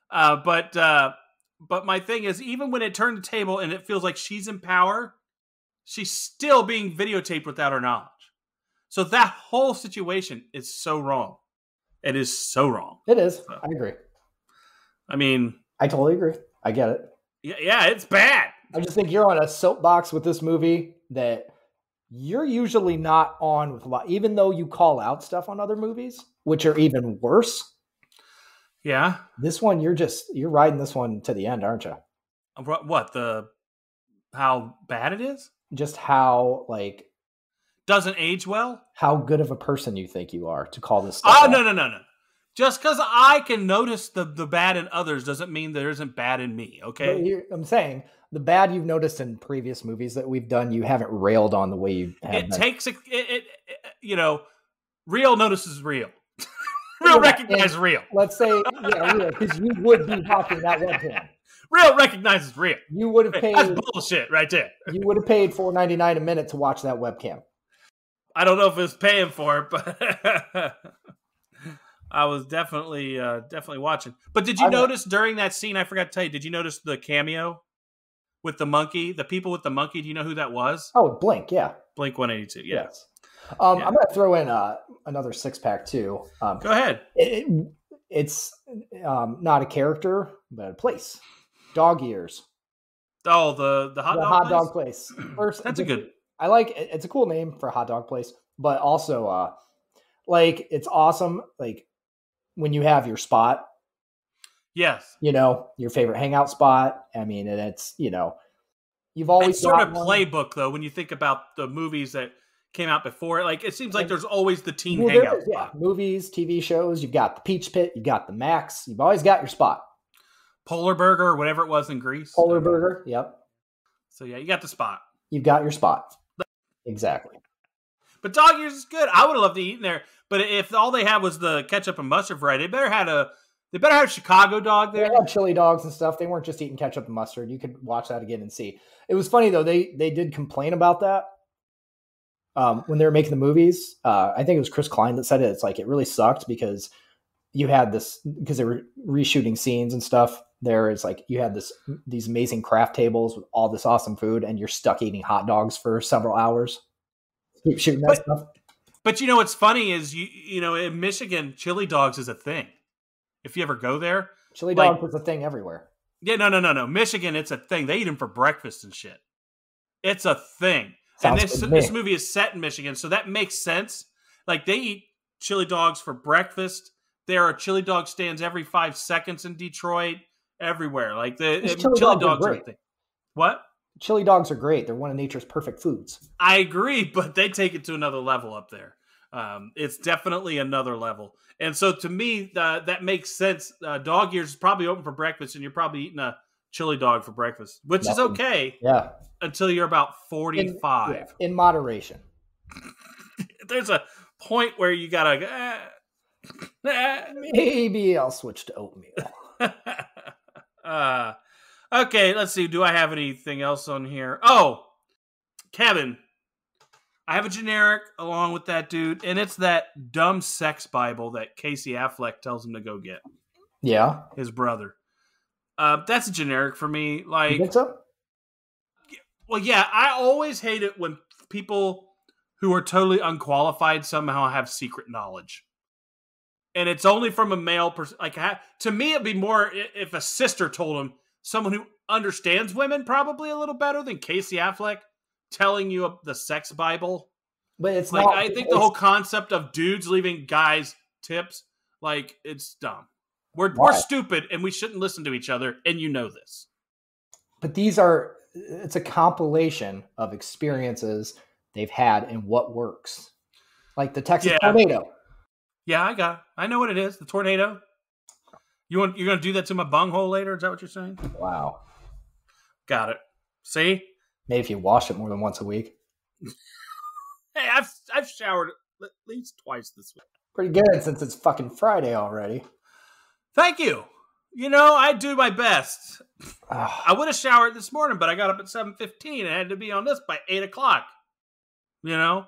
But my thing is, even when it turned the table and it feels like she's in power, she's still being videotaped without her knowledge. So that whole situation is so wrong. It is so wrong. It is. So, I agree. I mean, I totally agree. I get it. Yeah, it's bad. I just think you're on a soapbox with this movie that you're usually not on with a lot, even though you call out stuff on other movies, which are even worse. Yeah. This one, you're riding this one to the end, aren't you? What? How bad it is? Just how, like... Doesn't age well? How good of a person you think you are to call this stuff Oh, out. no. Just because I can notice the bad in others doesn't mean there isn't bad in me, okay? I'm saying the bad you've noticed in previous movies that we've done, you haven't railed on the way you have. It takes, real notices real. Real recognize real. Let's say, real, because you would be watching that webcam. Real recognizes real. You would have paid. That's bullshit right there. You would have paid $4.99 a minute to watch that webcam. I don't know if it's paying for it, but I was definitely watching. But did you notice during that scene? I forgot to tell you. Did you notice the cameo with the monkey? The people with the monkey. Do you know who that was? Oh, Blink. Yeah, Blink 182. Yeah. Yes. I'm going to throw in another 6-pack too. Go ahead. It's not a character, but a place. Dog Ears. Oh, the hot dog place. First, that's a good. I like it. It's a cool name for a hot dog place, but also, it's awesome. Like when you have your spot. Yes. Your favorite hangout spot. I mean, and it's you've always it's sort of playbook though when you think about the movies that came out before it. Like it seems like there's always the teen hangout spot. Movies, TV shows. You've got the Peach Pit. You've got the Max. You've always got your spot. Polar Burger or whatever it was in Greece. Polar Burger. Yep. So yeah, you got the spot. You've got your spot. Exactly. But Dog Ears is good. I would have loved to eat in there. But if all they had was the ketchup and mustard variety, they better have Chicago dog there. They had chili dogs and stuff. They weren't just eating ketchup and mustard. You could watch that again and see. It was funny though. They did complain about that when they were making the movies. I think it was Chris Klein that said it. It's like it really sucked because you had this because they were reshooting scenes and stuff. There is like you had these amazing craft tables with all this awesome food, and you're stuck eating hot dogs for several hours. Keep shooting that stuff. But what's funny is in Michigan, chili dogs is a thing. If you ever go there, chili dogs is a thing everywhere. Yeah, no. Michigan, it's a thing. They eat them for breakfast and shit. It's a thing. Sounds and this movie is set in Michigan, so that makes sense. Like they eat chili dogs for breakfast. There are chili dog stands every 5 seconds in Detroit. Everywhere, like chili dogs are a thing. What? Chili dogs are great. They're one of nature's perfect foods. I agree, but they take it to another level up there. It's definitely another level. And so to me, that makes sense. Dog Ears is probably open for breakfast, and you're probably eating a chili dog for breakfast, which is okay. Yeah. Until you're about 45. In moderation. There's a point where you gotta. Maybe I'll switch to oatmeal. Okay, let's see. Do I have anything else on here? Oh, Kevin, I have a generic along with that dude, and it's that dumb sex Bible that Casey Affleck tells him to go get. Yeah, his brother. That's a generic for me. Like, you think so? Well, yeah. I always hate it when people who are totally unqualified somehow have secret knowledge. And it's only from a male person. Like, to me, it'd be more if a sister told him, someone who understands women probably a little better than Casey Affleck telling you the sex Bible. But it's like, not, I think the whole concept of dudes leaving guys tips, like, it's dumb. We're stupid and we shouldn't listen to each other. And you know this. But it's a compilation of experiences they've had and what works. Like the Texas tornado. Yeah, I know what it is. The tornado. You're gonna do that to my bunghole later? Is that what you're saying? Wow. Got it. See? Maybe if you wash it more than once a week. Hey, I've showered at least twice this week. Pretty good since it's fucking Friday already. Thank you. I do my best. I would have showered this morning, but I got up at 7:15 and had to be on this by 8 o'clock. I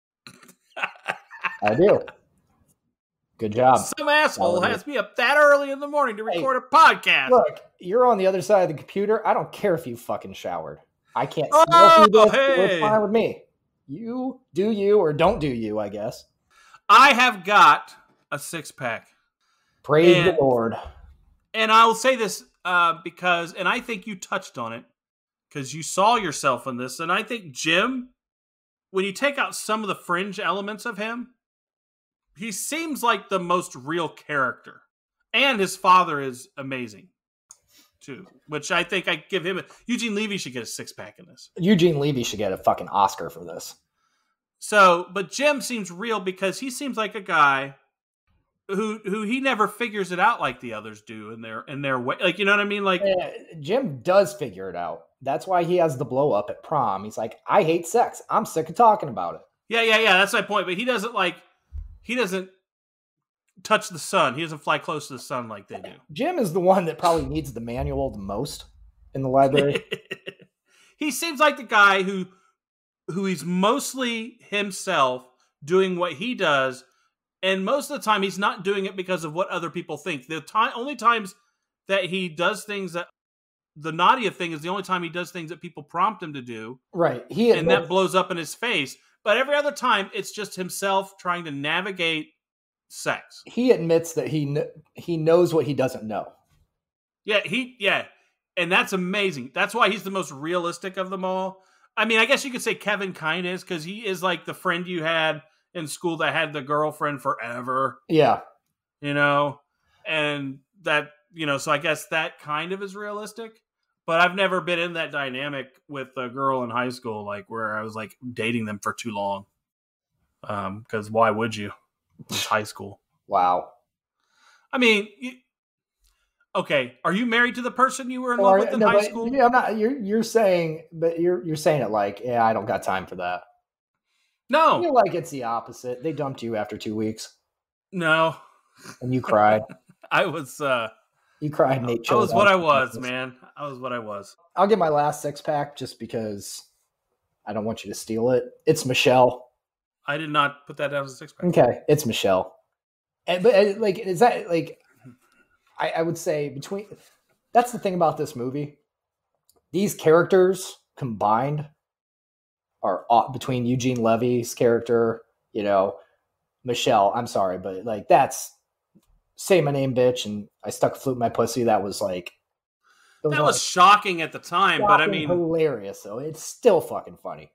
do. Good job. Some asshole has me up that early in the morning to record a podcast. Look, you're on the other side of the computer. I don't care if you fucking showered. I can't smell through this. It's fine with me. You do you or don't do you, I guess. I have got a 6-pack. Praise the Lord. And I will say this because, and I think you touched on it, because you saw yourself in this, and I think Jim, when you take out some of the fringe elements of him, he seems like the most real character. And his father is amazing, too, which I think I give him Eugene Levy should get a 6-pack in this. Eugene Levy should get a fucking Oscar for this. So, but Jim seems real because he seems like a guy who he never figures it out like the others do in their way. Like, you know what I mean? Like, Jim does figure it out. That's why he has the blow up at prom. He's like, I hate sex. I'm sick of talking about it. Yeah. That's my point. But he doesn't touch the sun. He doesn't fly close to the sun like they do. Jim is the one that probably needs the manual the most in the library. He seems like the guy who he's mostly himself doing what he does. And most of the time, he's not doing it because of what other people think. The only times that he does things that the Nadia thing is the only time he does things that people prompt him to do. Right. And that blows up in his face. But every other time, it's just himself trying to navigate sex. He admits that he knows what he doesn't know. Yeah. And that's amazing. That's why he's the most realistic of them all. I mean, I guess you could say Kevin kind is because he is like the friend you had in school that had the girlfriend forever. Yeah. And that, so I guess that kind of is realistic. But I've never been in that dynamic with a girl in high school, like where I was like dating them for too long. Because why would you? It's high school. Wow. I mean, okay. Are you married to the person you were in love with in high school? Yeah, I'm not. You're saying, but you're saying it like, yeah, I don't got time for that. No. I feel like it's the opposite. They dumped you after 2 weeks. No. And you cried. I was. You cried, Nate. I was what I was, man. I was what I was. I'll get my last 6-pack just because I don't want you to steal it. It's Michelle. I did not put that down as a 6-pack. Okay, it's Michelle. But like, is that like? I would say between. That's the thing about this movie. These characters combined are between Eugene Levy's character, Michelle. I'm sorry, but like that's say my name, bitch, and I stuck a flute in my pussy. That was like. That was shocking at the time, but I mean, hilarious though. It's still fucking funny.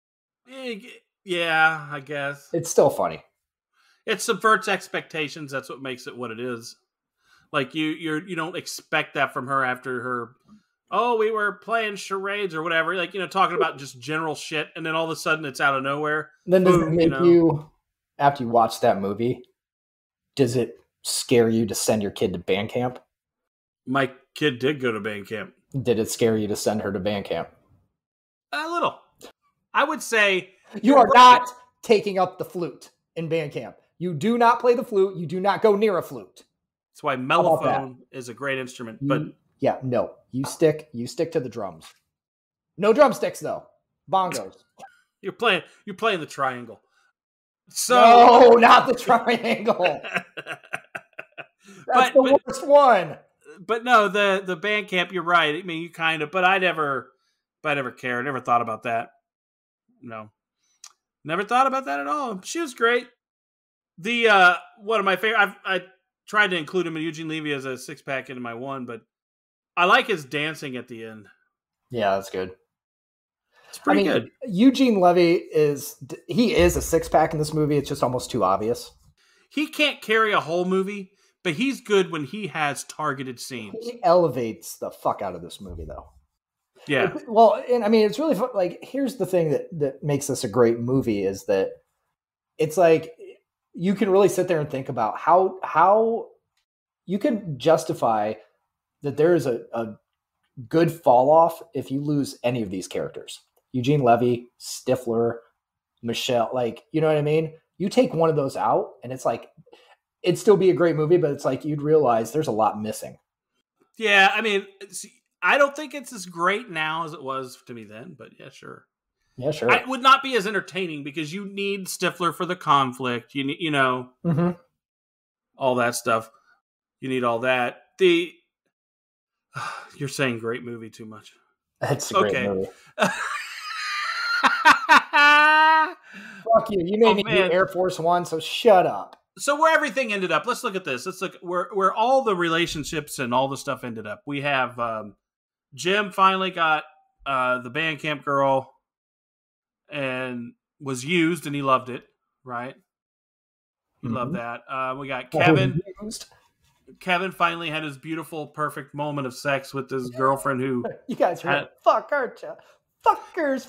Yeah, I guess it's still funny. It subverts expectations. That's what makes it what it is. Like you don't expect that from her after her. Oh, we were playing charades or whatever. Like talking about just general shit, and then all of a sudden it's out of nowhere. Then does it make you after you watch that movie? Does it scare you to send your kid to band camp? My kid did go to band camp. Did it scare you to send her to band camp? A little. I would say you are not taking up the flute in band camp. You do not play the flute. You do not go near a flute. That's why mellophone is a great instrument. But yeah, no, you stick to the drums. No drumsticks though. Bongos. You're playing the triangle. So no, not the triangle. That's the worst one. But no, the band camp. You're right. I mean, you kind of. But I never cared. I never thought about that. No, never thought about that at all. She was great. The one of my favorite. I tried to include him in Eugene Levy as a 6-pack into my one, but I like his dancing at the end. Yeah, that's good. It's pretty good. Eugene Levy is a 6-pack in this movie. It's just almost too obvious. He can't carry a whole movie, but he's good when he has targeted scenes. He elevates the fuck out of this movie, though. Yeah. Well, and I mean, it's really like, here's the thing that makes this a great movie is that it's like you can really sit there and think about how you can justify that there is a good fall off if you lose any of these characters. Eugene Levy, Stifler, Michelle, like, you know what I mean? You take one of those out and it's like, it'd still be a great movie, but it's like you'd realize there's a lot missing. Yeah, I mean, I don't think it's as great now as it was to me then, but yeah, sure. Yeah, sure. It would not be as entertaining because you need Stifler for the conflict. You need, Mm-hmm. all that stuff. You need all that. You're saying great movie too much. That's a great Okay. movie. Fuck you. You made me do Air Force One, so shut up. So where everything ended up, let's look at this. Let's look where all the relationships and all the stuff ended up. We have Jim finally got the band camp girl and was used, and he loved it, right? He loved that. We got Kevin. Kevin finally had his beautiful, perfect moment of sex with his girlfriend who... You guys are gonna fuck, aren't you? Fuckers.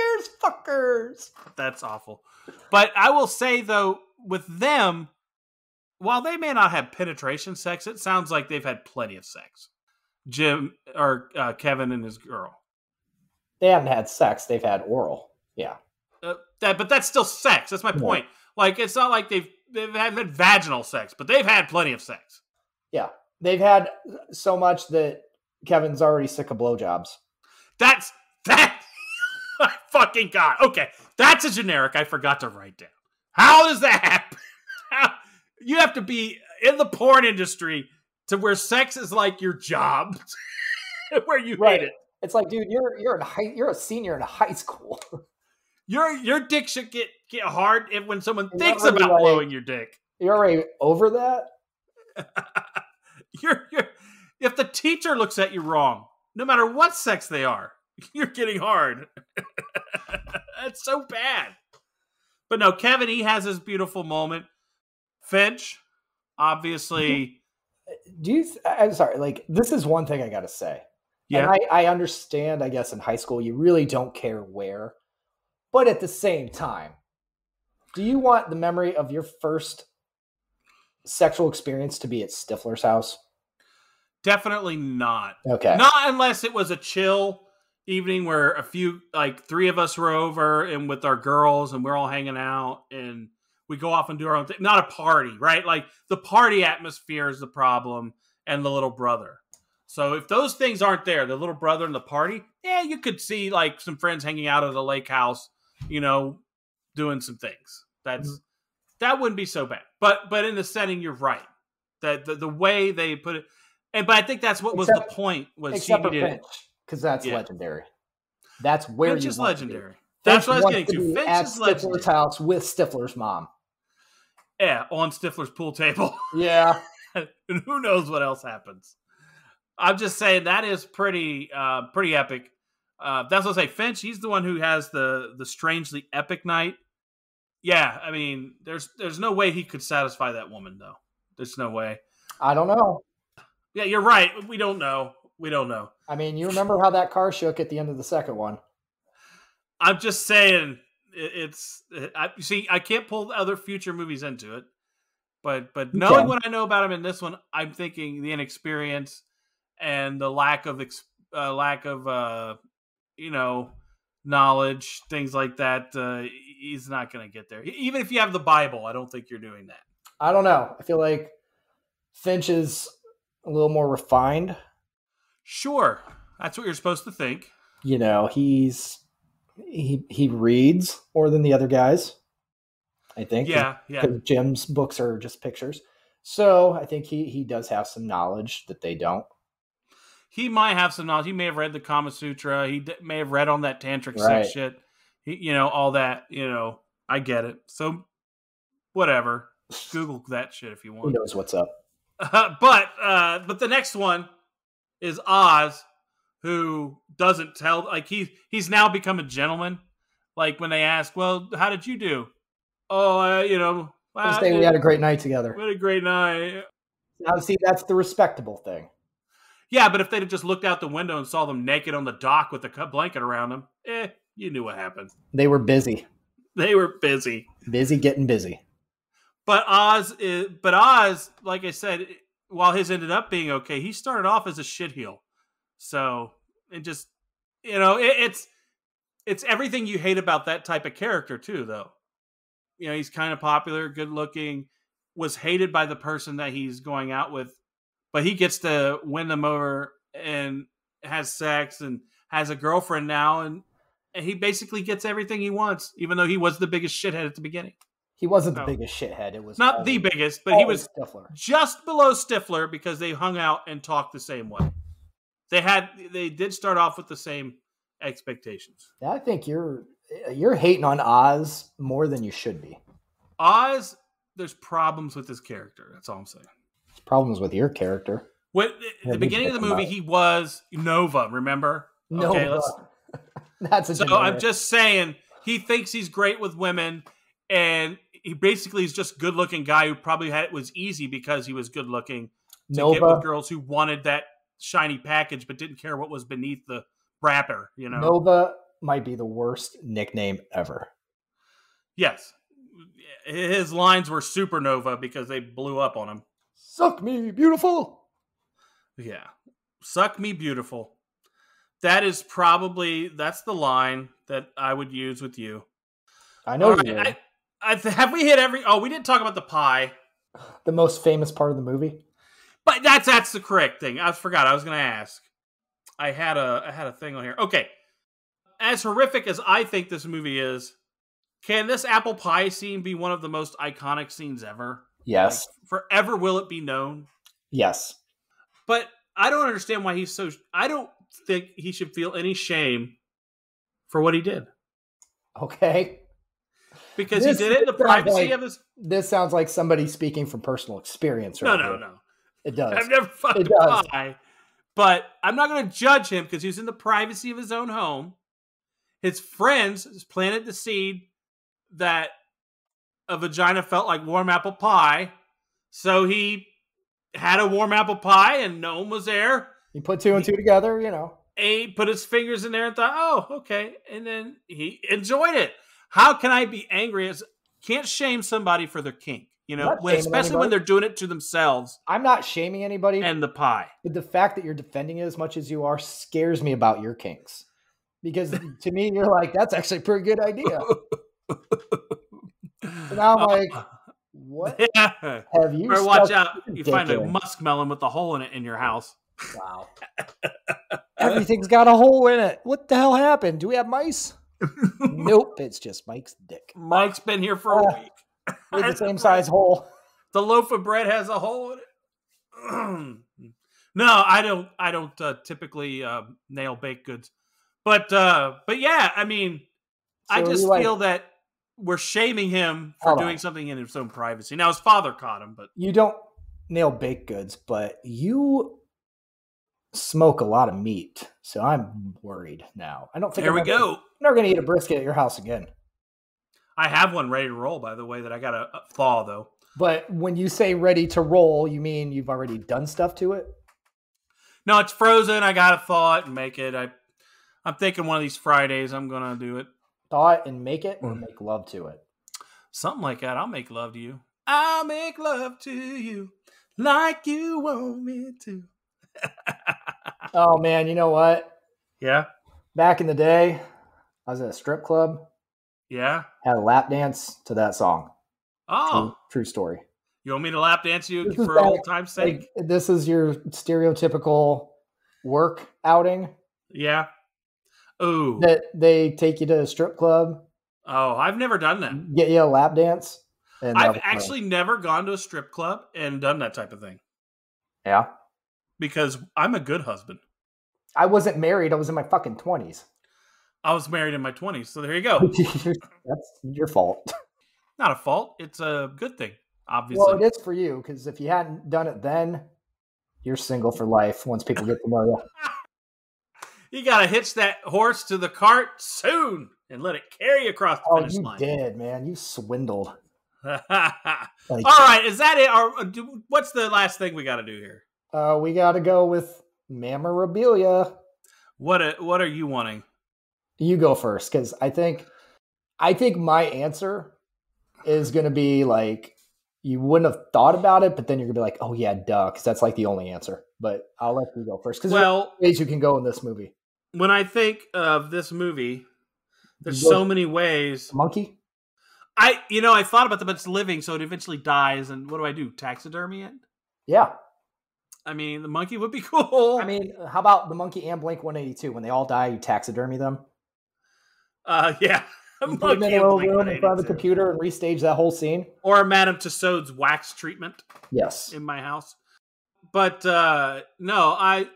That's awful. But I will say, though, with them, while they may not have penetration sex, it sounds like they've had plenty of sex. Jim, or Kevin and his girl. They haven't had sex. They've had oral. Yeah. But that's still sex. That's my point. Like, it's not like they've had vaginal sex, but they've had plenty of sex. Yeah. They've had so much that Kevin's already sick of blowjobs. That. I fucking God. Okay. That's a generic I forgot to write down. How does that happen? You have to be in the porn industry to where sex is like your job, where you hate it. It's like, dude, you're a senior in high school. Your dick should get hard when someone thinks about blowing your dick. You're already over that. You're if the teacher looks at you wrong, no matter what sex they are, you're getting hard. That's so bad. But no, Kevin, he has his beautiful moment. Finch, obviously. I'm sorry. Like, this is one thing I got to say. Yeah. And I understand, I guess, in high school, you really don't care where. But at the same time, do you want the memory of your first sexual experience to be at Stifler's house? Definitely not. Okay. Not unless it was a chill evening where three of us were over and with our girls and we're all hanging out and we go off and do our own thing. Not a party, right? Like, the party atmosphere is the problem and the little brother. So if those things aren't there, the little brother and the party, yeah, you could see like some friends hanging out at the lake house, doing some things. That wouldn't be so bad. But in the setting, you're right. That the way they put it, but I think that's what was the point. Except for Finch, because that's legendary. That's where Finch is legendary. That's what I was getting to. Finch at is legendary. Stifler's house with Stifler's mom. Yeah, on Stifler's pool table. Yeah. And who knows what else happens. I'm just saying that is pretty epic. That's what I say. Finch, he's the one who has the strangely epic night. Yeah, I mean, there's no way he could satisfy that woman, though. There's no way. I don't know. Yeah, you're right. We don't know. I mean, you remember how that car shook at the end of the second one. I'm just saying, I can't pull other future movies into it. But knowing what I know about him in this one, I'm thinking the inexperience and the lack of knowledge, things like that. He's not going to get there. Even if you have the Bible, I don't think you're doing that. I don't know. I feel like Finch is a little more refined. Sure, that's what you're supposed to think. He reads more than the other guys, I think. Yeah. Because Jim's books are just pictures. So I think he does have some knowledge that they don't. He might have some knowledge. He may have read the Kama Sutra. He may have read on that tantric sex shit. All that. I get it. So, whatever. Google that shit if you want. Who knows what's up? But the next one is Oz, who doesn't tell. Like, he's now become a gentleman. Like, when they ask, "Well, how did you do?" "Oh, we had a great night together." We had a great night. Now, see, that's the respectable thing. Yeah, but if they'd have just looked out the window and saw them naked on the dock with a blanket around them, you knew what happened. They were busy. They were busy. Busy getting busy. But Oz, like I said, while his ended up being okay, he started off as a shitheel. So it just, it's everything you hate about that type of character too, though. He's kind of popular, good looking, was hated by the person that he's going out with, but he gets to win them over and has sex and has a girlfriend now, and he basically gets everything he wants, even though he was the biggest shithead at the beginning. He wasn't the biggest shithead. It was not the biggest, but he was Stifler. Just below Stifler because they hung out and talked the same way. They did start off with the same expectations. I think you're hating on Oz more than you should be. Oz, there's problems with his character. That's all I'm saying. There's problems with your character. At the beginning of the movie, he was Nova. Remember? Nova. Okay, That's a. So generic. I'm just saying he thinks he's great with women, and he basically is just a good-looking guy who probably was easy because he was good-looking to get with girls who wanted that shiny package but didn't care what was beneath the wrapper. Nova might be the worst nickname ever. Yes, his lines were supernova because they blew up on him. Suck me, beautiful. Yeah, suck me, beautiful. That's the line that I would use with you. I know you would. Have we hit every... Oh, we didn't talk about the pie. The most famous part of the movie? But that's the correct thing. I forgot. I was going to ask. I had a thing on here. Okay. As horrific as I think this movie is, can this apple pie scene be one of the most iconic scenes ever? Yes. Forever will it be known? Yes. But I don't understand why he's so... I don't think he should feel any shame for what he did. Okay. Because he did it in the privacy of his... This sounds like somebody speaking from personal experience. Right? No. It does. I've never fucked a pie. But I'm not going to judge him because he was in the privacy of his own home. His friends planted the seed that a vagina felt like warm apple pie. So he had a warm apple pie and no one was there. He put two and two together, He put his fingers in there and thought, oh, okay. And then he enjoyed it. How can I be angry? Can't shame somebody for their kink, especially when they're doing it to themselves. I'm not shaming anybody. And the pie. But the fact that you're defending it as much as you are scares me about your kinks. Because to me, you're like, that's actually a pretty good idea. So now I'm like, what have you... Or watch out. You find a muskmelon with a hole in it in your house. Wow. Everything's got a hole in it. What the hell happened? Do we have mice? Nope. It's just Mike's dick. Mike's been here for a week. With the same size hole. The loaf of bread has a hole in it. No, I don't typically nail baked goods. But yeah, I mean, so I just feel that we're shaming him for doing something in his own privacy. Now his father caught him, but you don't nail baked goods, but you smoke a lot of meat, so I'm worried now. I don't think I'm never gonna eat a brisket at your house again. I have one ready to roll, by the way, that I gotta thaw though. But when you say ready to roll, you mean you've already done stuff to it? No, it's frozen. I gotta thaw it and make it. I'm thinking one of these Fridays I'm gonna do it. Thaw it and make it, or make love to it? Something like that. I'll make love to you. I'll make love to you like you want me to. Oh man, you know what? Yeah. Back in the day, I was at a strip club. Yeah. Had a lap dance to that song. Oh. True story. You want me to lap dance you for old time's sake? Like, this is your stereotypical work outing. Yeah. Ooh. That they take you to a strip club. Oh, I've never done that. Get you a lap dance. And I've actually never gone to a strip club and done that type of thing. Yeah. Because I'm a good husband. I wasn't married. I was in my fucking 20s. I was married in my 20s. So there you go. That's your fault. Not a fault. It's a good thing, obviously. Well, it is for you, because if you hadn't done it then, you're single for life once people get to know you. You got to hitch that horse to the cart soon and let it carry you across the finish line. You did, man. You swindled. All right. Is that it? What's the last thing we got to do here? We got to go with memorabilia. What are you wanting? You go first, because I think my answer is going to be like you wouldn't have thought about it, but then you're gonna be like, oh yeah, duh, because that's like the only answer. But I'll let you go first because there's ways you can go in this movie. When I think of this movie, there's so many ways. Monkey? I thought about but it's living, so it eventually dies. And what do I do? Taxidermy it? Yeah. I mean, the monkey would be cool. I mean, how about the monkey and Blink 182? When they all die, you taxidermy them? Yeah. You put them in a little room in front of the computer and restage that whole scene? Or Madame Tussauds wax treatment. Yes. In my house. But, no, I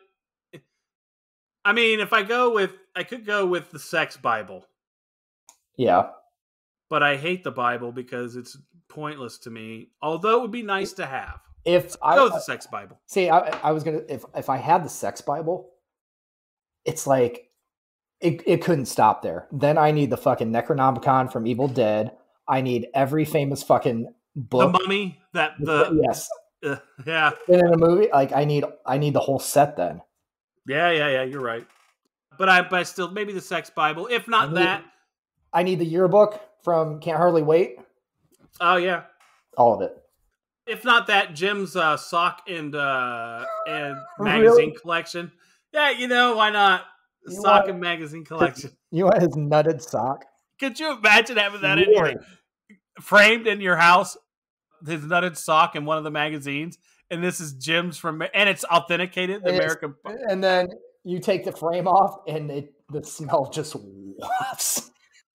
mean, I could go with the sex Bible. Yeah. But I hate the Bible because it's pointless to me. Although it would be nice to have. Go with the sex Bible. See, I was gonna if I had the sex Bible, it's like it couldn't stop there. Then I need the fucking Necronomicon from Evil Dead. I need every famous fucking book. The Mummy, yes, yeah. And in a movie, like I need the whole set. Then. Yeah. You're right. But I still maybe the sex Bible. If not I need the yearbook from Can't Hardly Wait. Oh yeah, all of it. If not that, Jim's sock and magazine collection. Yeah, why not? Sock and magazine collection. You want his nutted sock? Could you imagine having that in your framed in your house? His nutted sock in one of the magazines, and this is Jim's and it's authenticated. The American. And then you take the frame off, and the smell just wafts.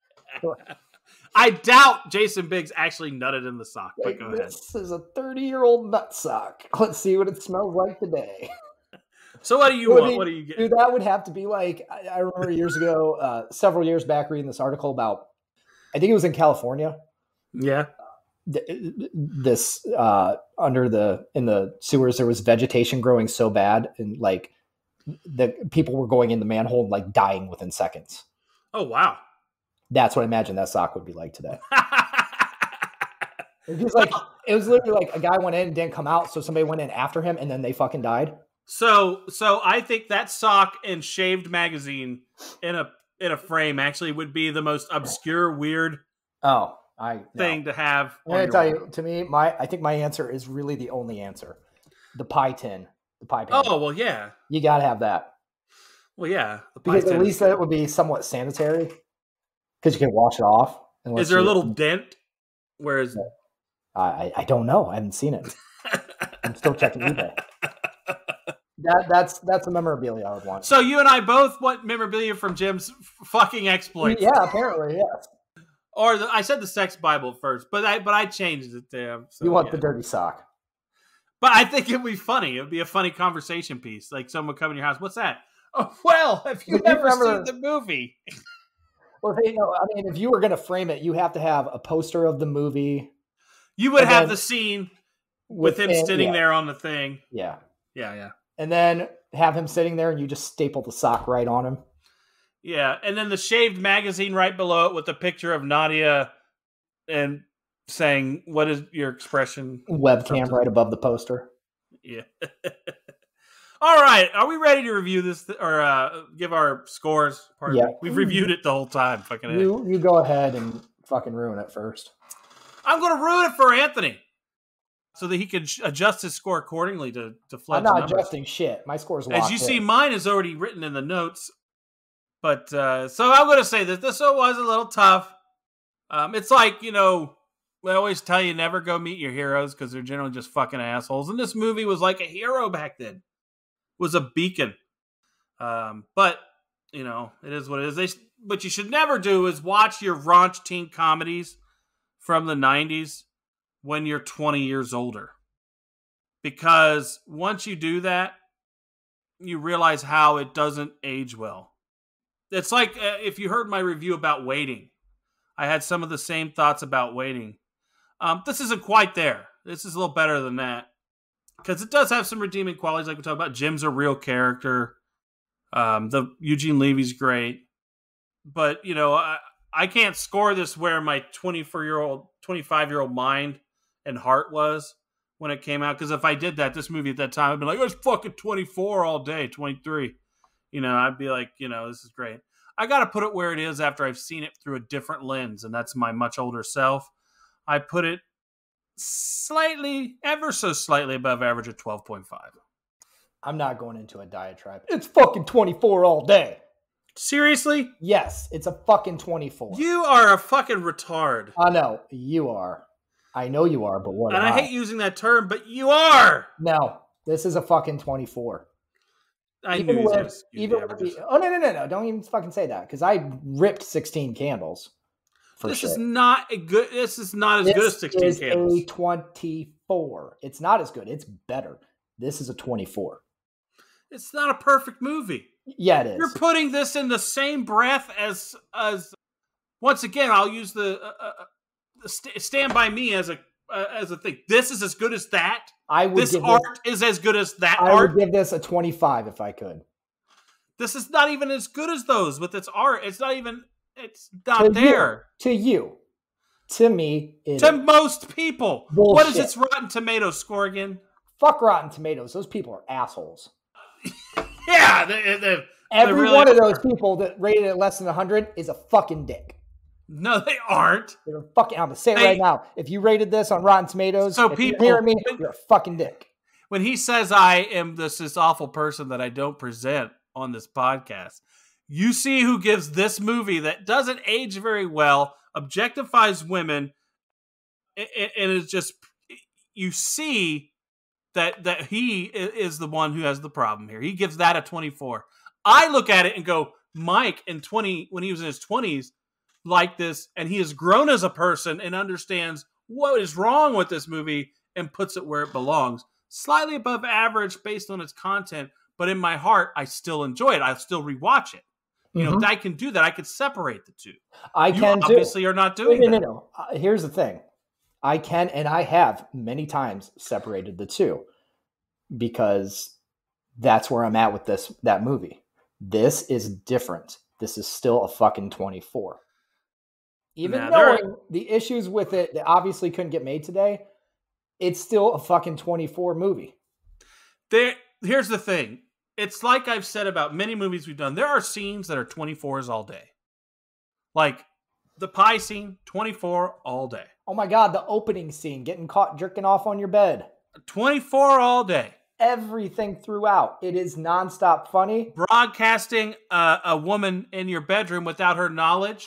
I doubt Jason Biggs actually nutted in the sock, but go ahead. This is a 30-year-old nut sock. Let's see what it smells like today. So what do you want? What do you get? Dude, that would have to be like, I remember years ago, several years back, reading this article about, I think it was in California. Yeah. This, in the sewers, there was vegetation growing so bad, and like, the people were going in the manhole and like dying within seconds. Oh, wow. That's what I imagine that sock would be like today. It was literally like a guy went in and didn't come out, so somebody went in after him, and then they fucking died. So I think that sock and shaved magazine in a frame actually would be the most obscure, weird thing to have. I'm gonna tell you, to me, I think my answer is really the only answer. The pie tin, the pie pan. Oh well, yeah, you gotta have that. Well, yeah, because at least that would be somewhat sanitary. Because you can wash it off. Is there a little dent? Where is it? I don't know. I haven't seen it. I'm still checking eBay. That's a memorabilia I would want. So you and I both want memorabilia from Jim's fucking exploits. Yeah, apparently, yes. Or I said the sex Bible first, but I changed it there. So, you want the dirty sock. But I think it'd be funny. It'd be a funny conversation piece. Like someone come in your house. What's that? Oh, well, have you ever seen the movie? Well, if you were going to frame it, you have to have a poster of the movie. You would have the scene with him sitting there on the thing. Yeah. Yeah. And then have him sitting there and you just staple the sock right on him. Yeah. And then the shaved magazine right below it with a picture of Nadia and saying, what is your expression? Webcam right above the poster. Yeah. All right, are we ready to review this or give our scores? Yeah, we've reviewed it the whole time. Fucking you go ahead and fucking ruin it first. I'm going to ruin it for Anthony, so that he can adjust his score accordingly to flood. I'm not adjusting shit. My score's locked. As you see, mine is already written in the notes. But so I'm going to say that this one was a little tough. It's like we always tell you never go meet your heroes because they're generally just fucking assholes. And this movie was like a hero back then. Was a beacon. But, it is what it is. What you should never do is watch your raunch teen comedies from the 90s when you're 20 years older. Because once you do that, you realize how it doesn't age well. It's like if you heard my review about Waiting, I had some of the same thoughts about Waiting. This isn't quite there. This is a little better than that. Because it does have some redeeming qualities, like we talked about. Jim's a real character. The Eugene Levy's great. But, I can't score this where my 25-year-old mind and heart was when it came out. Because if I did that, this movie at that time, I'd be like, I was fucking 24 all day, 23. I'd be like, this is great. I got to put it where it is after I've seen it through a different lens, and that's my much older self. I put it slightly, ever so slightly above average at 12.5. I'm not going into a diatribe. It's fucking 24 all day. Seriously? Yes, it's a fucking 24. You are a fucking retard. I know, you are. I know you are, but what? And I hate using that term, but you are. No, this is a fucking 24. I knew you were even averages. Oh, no. Don't even fucking say that, because I ripped 16 Candles. This is not a good. This is not as good as 16 Candles. This is a 24. It's not as good. It's better. This is a 24. It's not a perfect movie. Yeah, it is. You're putting this in the same breath as once again, I'll use the Stand By Me as a thing. This is as good as that. This art is as good as that art. I would give this a 25 if I could. This is not even as good as those with its art. It's not there. To you. To me. To most people. Bullshit. What is its Rotten Tomatoes score again? Fuck Rotten Tomatoes. Those people are assholes. Yeah. Every really one of those people that rated it less than 100 is a fucking dick. No, they aren't. They're fucking. I'm gonna say it right now. If you rated this on Rotten Tomatoes, so if people you're hearing me, you're a fucking dick. When he says I am this awful person that I don't present on this podcast, you see who gives this movie that doesn't age very well, objectifies women, and is just, you see that he is the one who has the problem here. He gives that a 24. I look at it and go, Mike when he was in his 20s, like this, and he has grown as a person and understands what is wrong with this movie and puts it where it belongs. Slightly above average based on its content, but in my heart, I still enjoy it. I still rewatch it. You know, I can do that. I could separate the two. You obviously are not doing that. No. Here's the thing. I can, and I have many times separated the two because that's where I'm at with that movie. This is different. This is still a fucking 24. Even knowing the issues with it that obviously couldn't get made today, it's still a fucking 24 movie. Here's the thing. It's like I've said about many movies we've done. There are scenes that are 24s all day. Like the pie scene, 24 all day. Oh my God, the opening scene, getting caught jerking off on your bed. 24 all day. Everything throughout. It is nonstop funny. Broadcasting a woman in your bedroom without her knowledge.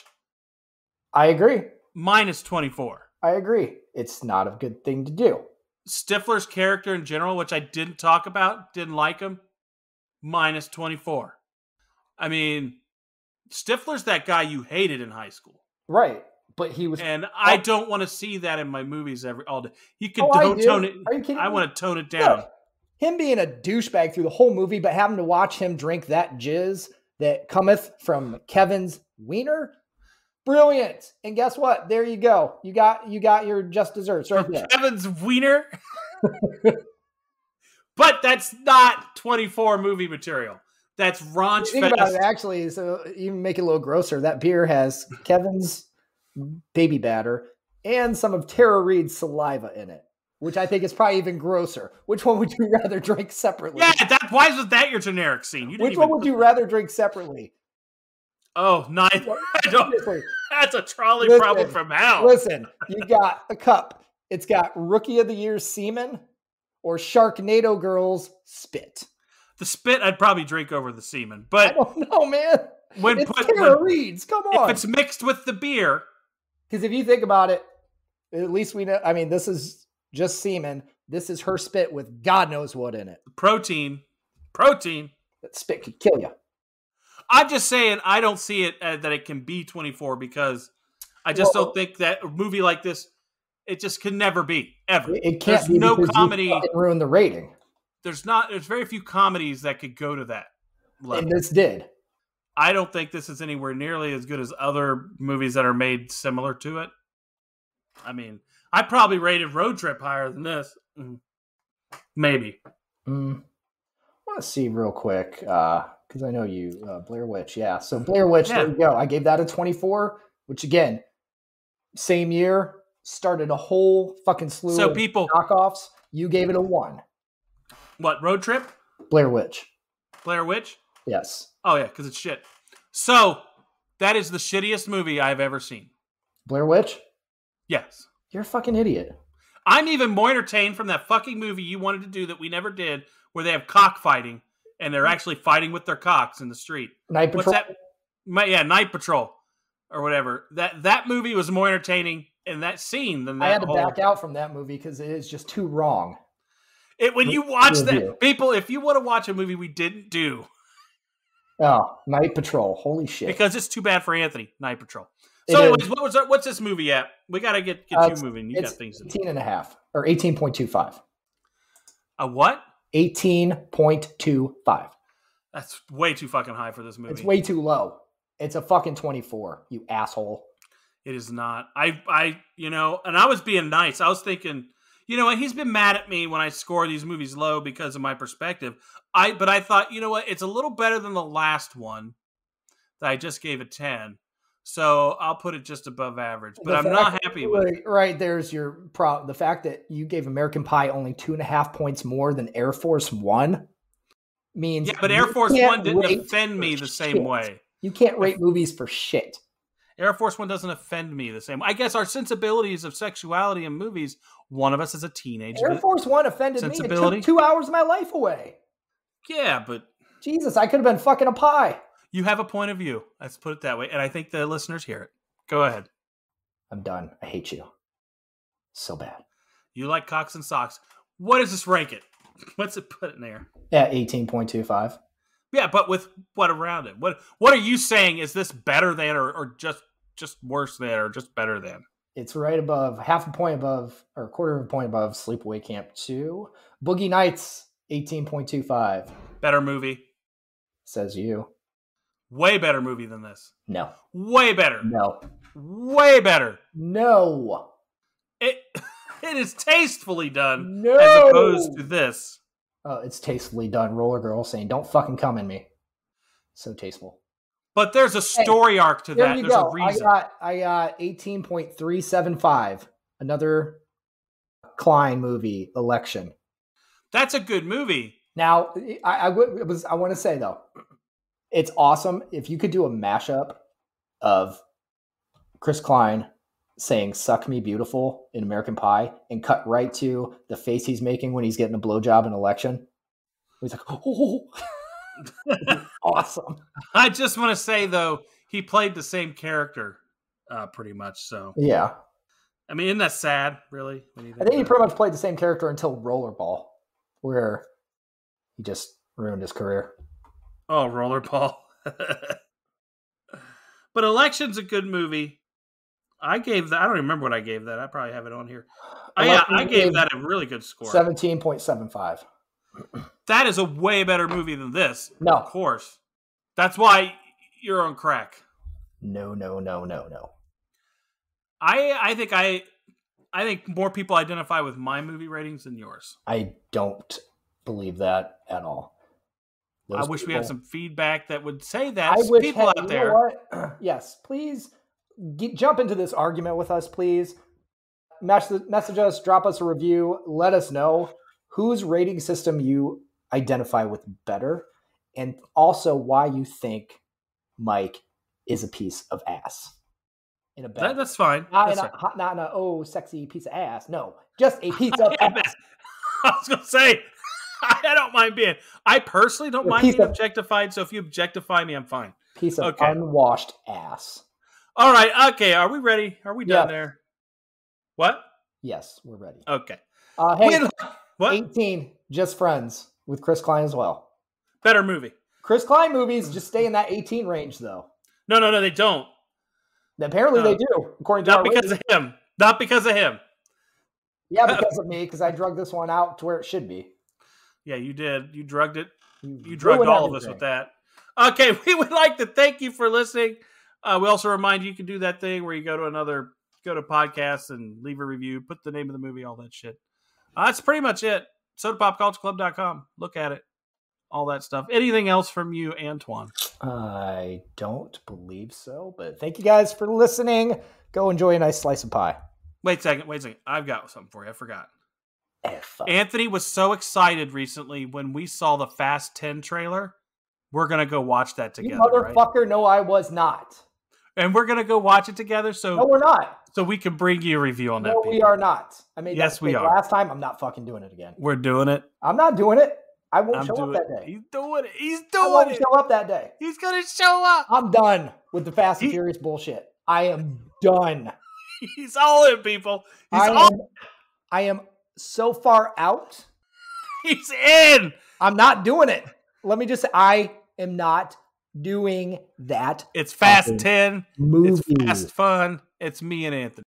I agree. Minus 24. I agree. It's not a good thing to do. Stifler's character in general, which I didn't talk about, didn't like him. Minus 24. I mean, Stifler's that guy you hated in high school. Right. But he was... And I don't want to see that in my movies all day. You can tone it... Are you kidding me? I want to tone it down. Look, him being a douchebag through the whole movie, but having to watch him drink that jizz that cometh from Kevin's wiener... Brilliant. And guess what? There you go. You got your just desserts right there. Kevin's wiener. But that's not 24 movie material. That's raunch Think about it, actually, so even make it a little grosser. That beer has Kevin's baby batter and some of Tara Reid's saliva in it, which I think is probably even grosser. Which one would you rather drink separately? Yeah, why was that your generic scene? Which one would you rather drink separately? Oh, neither. That's a trolley problem from hell. Listen, you got a cup. It's got Rookie of the Year semen or Sharknado Girls spit. The spit I'd probably drink over the semen. But I don't know, man. It's Tara Reid's. Come on. If it's mixed with the beer. Because if you think about it, at least we know. I mean, this is just semen. This is her spit with God knows what in it. Protein. That spit could kill you. I'm just saying I don't see it that it can be 24 because I just don't think that a movie like this, it just can never be, ever. It can't There's be no because comedy. You ruin the rating. There's very few comedies that could go to that level. And this did. I don't think this is anywhere nearly as good as other movies that are made similar to it. I mean, I probably rated Road Trip higher than this. Maybe. I want to see real quick, because I know you, Blair Witch. Yeah, so Blair Witch, there you go. I gave that a 24, which again, same year, started a whole fucking slew of knockoffs. You gave it a 1. What, Road Trip? Blair Witch. Blair Witch? Yes. Oh, yeah, because it's shit. So, that is the shittiest movie I've ever seen. Blair Witch? Yes. You're a fucking idiot. I'm even more entertained from that fucking movie you wanted to do that we never did, where they have cockfighting and they're actually fighting with their cocks in the street. Night Patrol. What's that? Yeah, Night Patrol or whatever. That movie was more entertaining in that scene than that. I had to back out from that movie because it is just too wrong. When you watch that, people, if you want to watch a movie we didn't do. Oh, Night Patrol. Holy shit. Because it's too bad for Anthony, Night Patrol. So anyways, what's this movie at? We got to get you moving. You got things to do. 18.5 or 18.25. A what? 18.25. That's way too fucking high for this movie. It's way too low. It's a fucking 24, you asshole. It is not. And I was being nice. I was thinking, you know what? He's been mad at me when I score these movies low because of my perspective. But I thought, you know what? It's a little better than the last one that I just gave a 10. So I'll put it just above average. But I'm not happy with it. Right, there's your problem. The fact that you gave American Pie only 2.5 points more than Air Force One means... Yeah, but Air Force One didn't offend me the same way. You can't rate movies for shit. Air Force One doesn't offend me the same way. I guess our sensibilities of sexuality in movies, one of us is a teenager. Air Force One offended me. It took 2 hours of my life away. Yeah, but... Jesus, I could have been fucking a pie. You have a point of view. Let's put it that way. And I think the listeners hear it. Go ahead. I'm done. I hate you. So bad. You like cocks and socks. What does this rank it? What's it put in there? At 18.25. Yeah, but with what around it? What are you saying? Is this better than or just worse than or just better than? It's right above, half a point above, or a quarter of a point above Sleepaway Camp 2. Boogie Nights, 18.25. Better movie. Says you. Way better movie than this. No. Way better. No. Way better. No. It is tastefully done as opposed to this. Oh, it's tastefully done. Roller Girl saying, "Don't fucking come in me." So tasteful. But there's a story arc to that. There's a reason. I got 18.375. Another Klein movie, Election. That's a good movie. Now, I want to say though, it's awesome if you could do a mashup of Chris Klein saying "Suck Me Beautiful" in American Pie and cut right to the face he's making when he's getting a blowjob in Election. He's like, "Oh." Awesome. I just want to say though, he played the same character pretty much. So yeah, I mean, isn't that sad? Really? I think he pretty much played the same character until Rollerball, where he just ruined his career. Oh, Rollerball. But Election's a good movie. I don't remember what I gave that. I probably have it on here. I gave that a really good score. 17.75. That is a way better movie than this. No. Of course. That's why you're on crack. No. I think more people identify with my movie ratings than yours. I don't believe that at all. I wish we had some feedback that would say that. People out there. You know what? Yes, please jump into this argument with us, please. Message us, drop us a review, let us know whose rating system you identify with better, and also why you think Mike is a piece of ass. In a bad that's fine. Not in a sexy piece of ass. No, just a piece of ass. I was going to say, I don't mind being. I personally don't mind being objectified, so if you objectify me, I'm fine. Piece of unwashed ass. All right. Okay. Are we ready? Are we done there? What? Yes, we're ready. Okay. Hey, what? 18, Just Friends with Chris Klein as well. Better movie. Chris Klein movies just stay in that 18 range, though. No, they don't. Apparently they do, according to Not because of him. Not because of him. Yeah, because of me, because I drugged this one out to where it should be. Yeah, you did. You drugged it. You drugged all of us with that. Okay, we would like to thank you for listening. We also remind you can do that thing where you go to podcasts and leave a review, put the name of the movie, all that shit. That's pretty much it. SodaPopCultureClub.com. Look at it. All that stuff. Anything else from you, Antoine? I don't believe so, but thank you guys for listening. Go enjoy a nice slice of pie. Wait a second. I've got something for you. I forgot. Anthony was so excited recently when we saw the Fast 10 trailer. We're going to go watch that together. You motherfucker, right? No, I was not. And we're going to go watch it together. So no, we're not. So we can bring you a review on that. No, we are not. I made Yes, that we mistake are. last time. I'm not fucking doing it again. We're doing it. I'm not doing it. I won't I'm show up doing that it. day. He's doing it. He's I doing won't it. show up that day. He's gonna show up. I'm done with the Fast and Furious bullshit. I am done. He's all in, people. I am so far out. He's in. I'm not doing it. Let me just say, I am not doing that. It's Fast 10. Movie. It's Fast Fun. It's me and Anthony.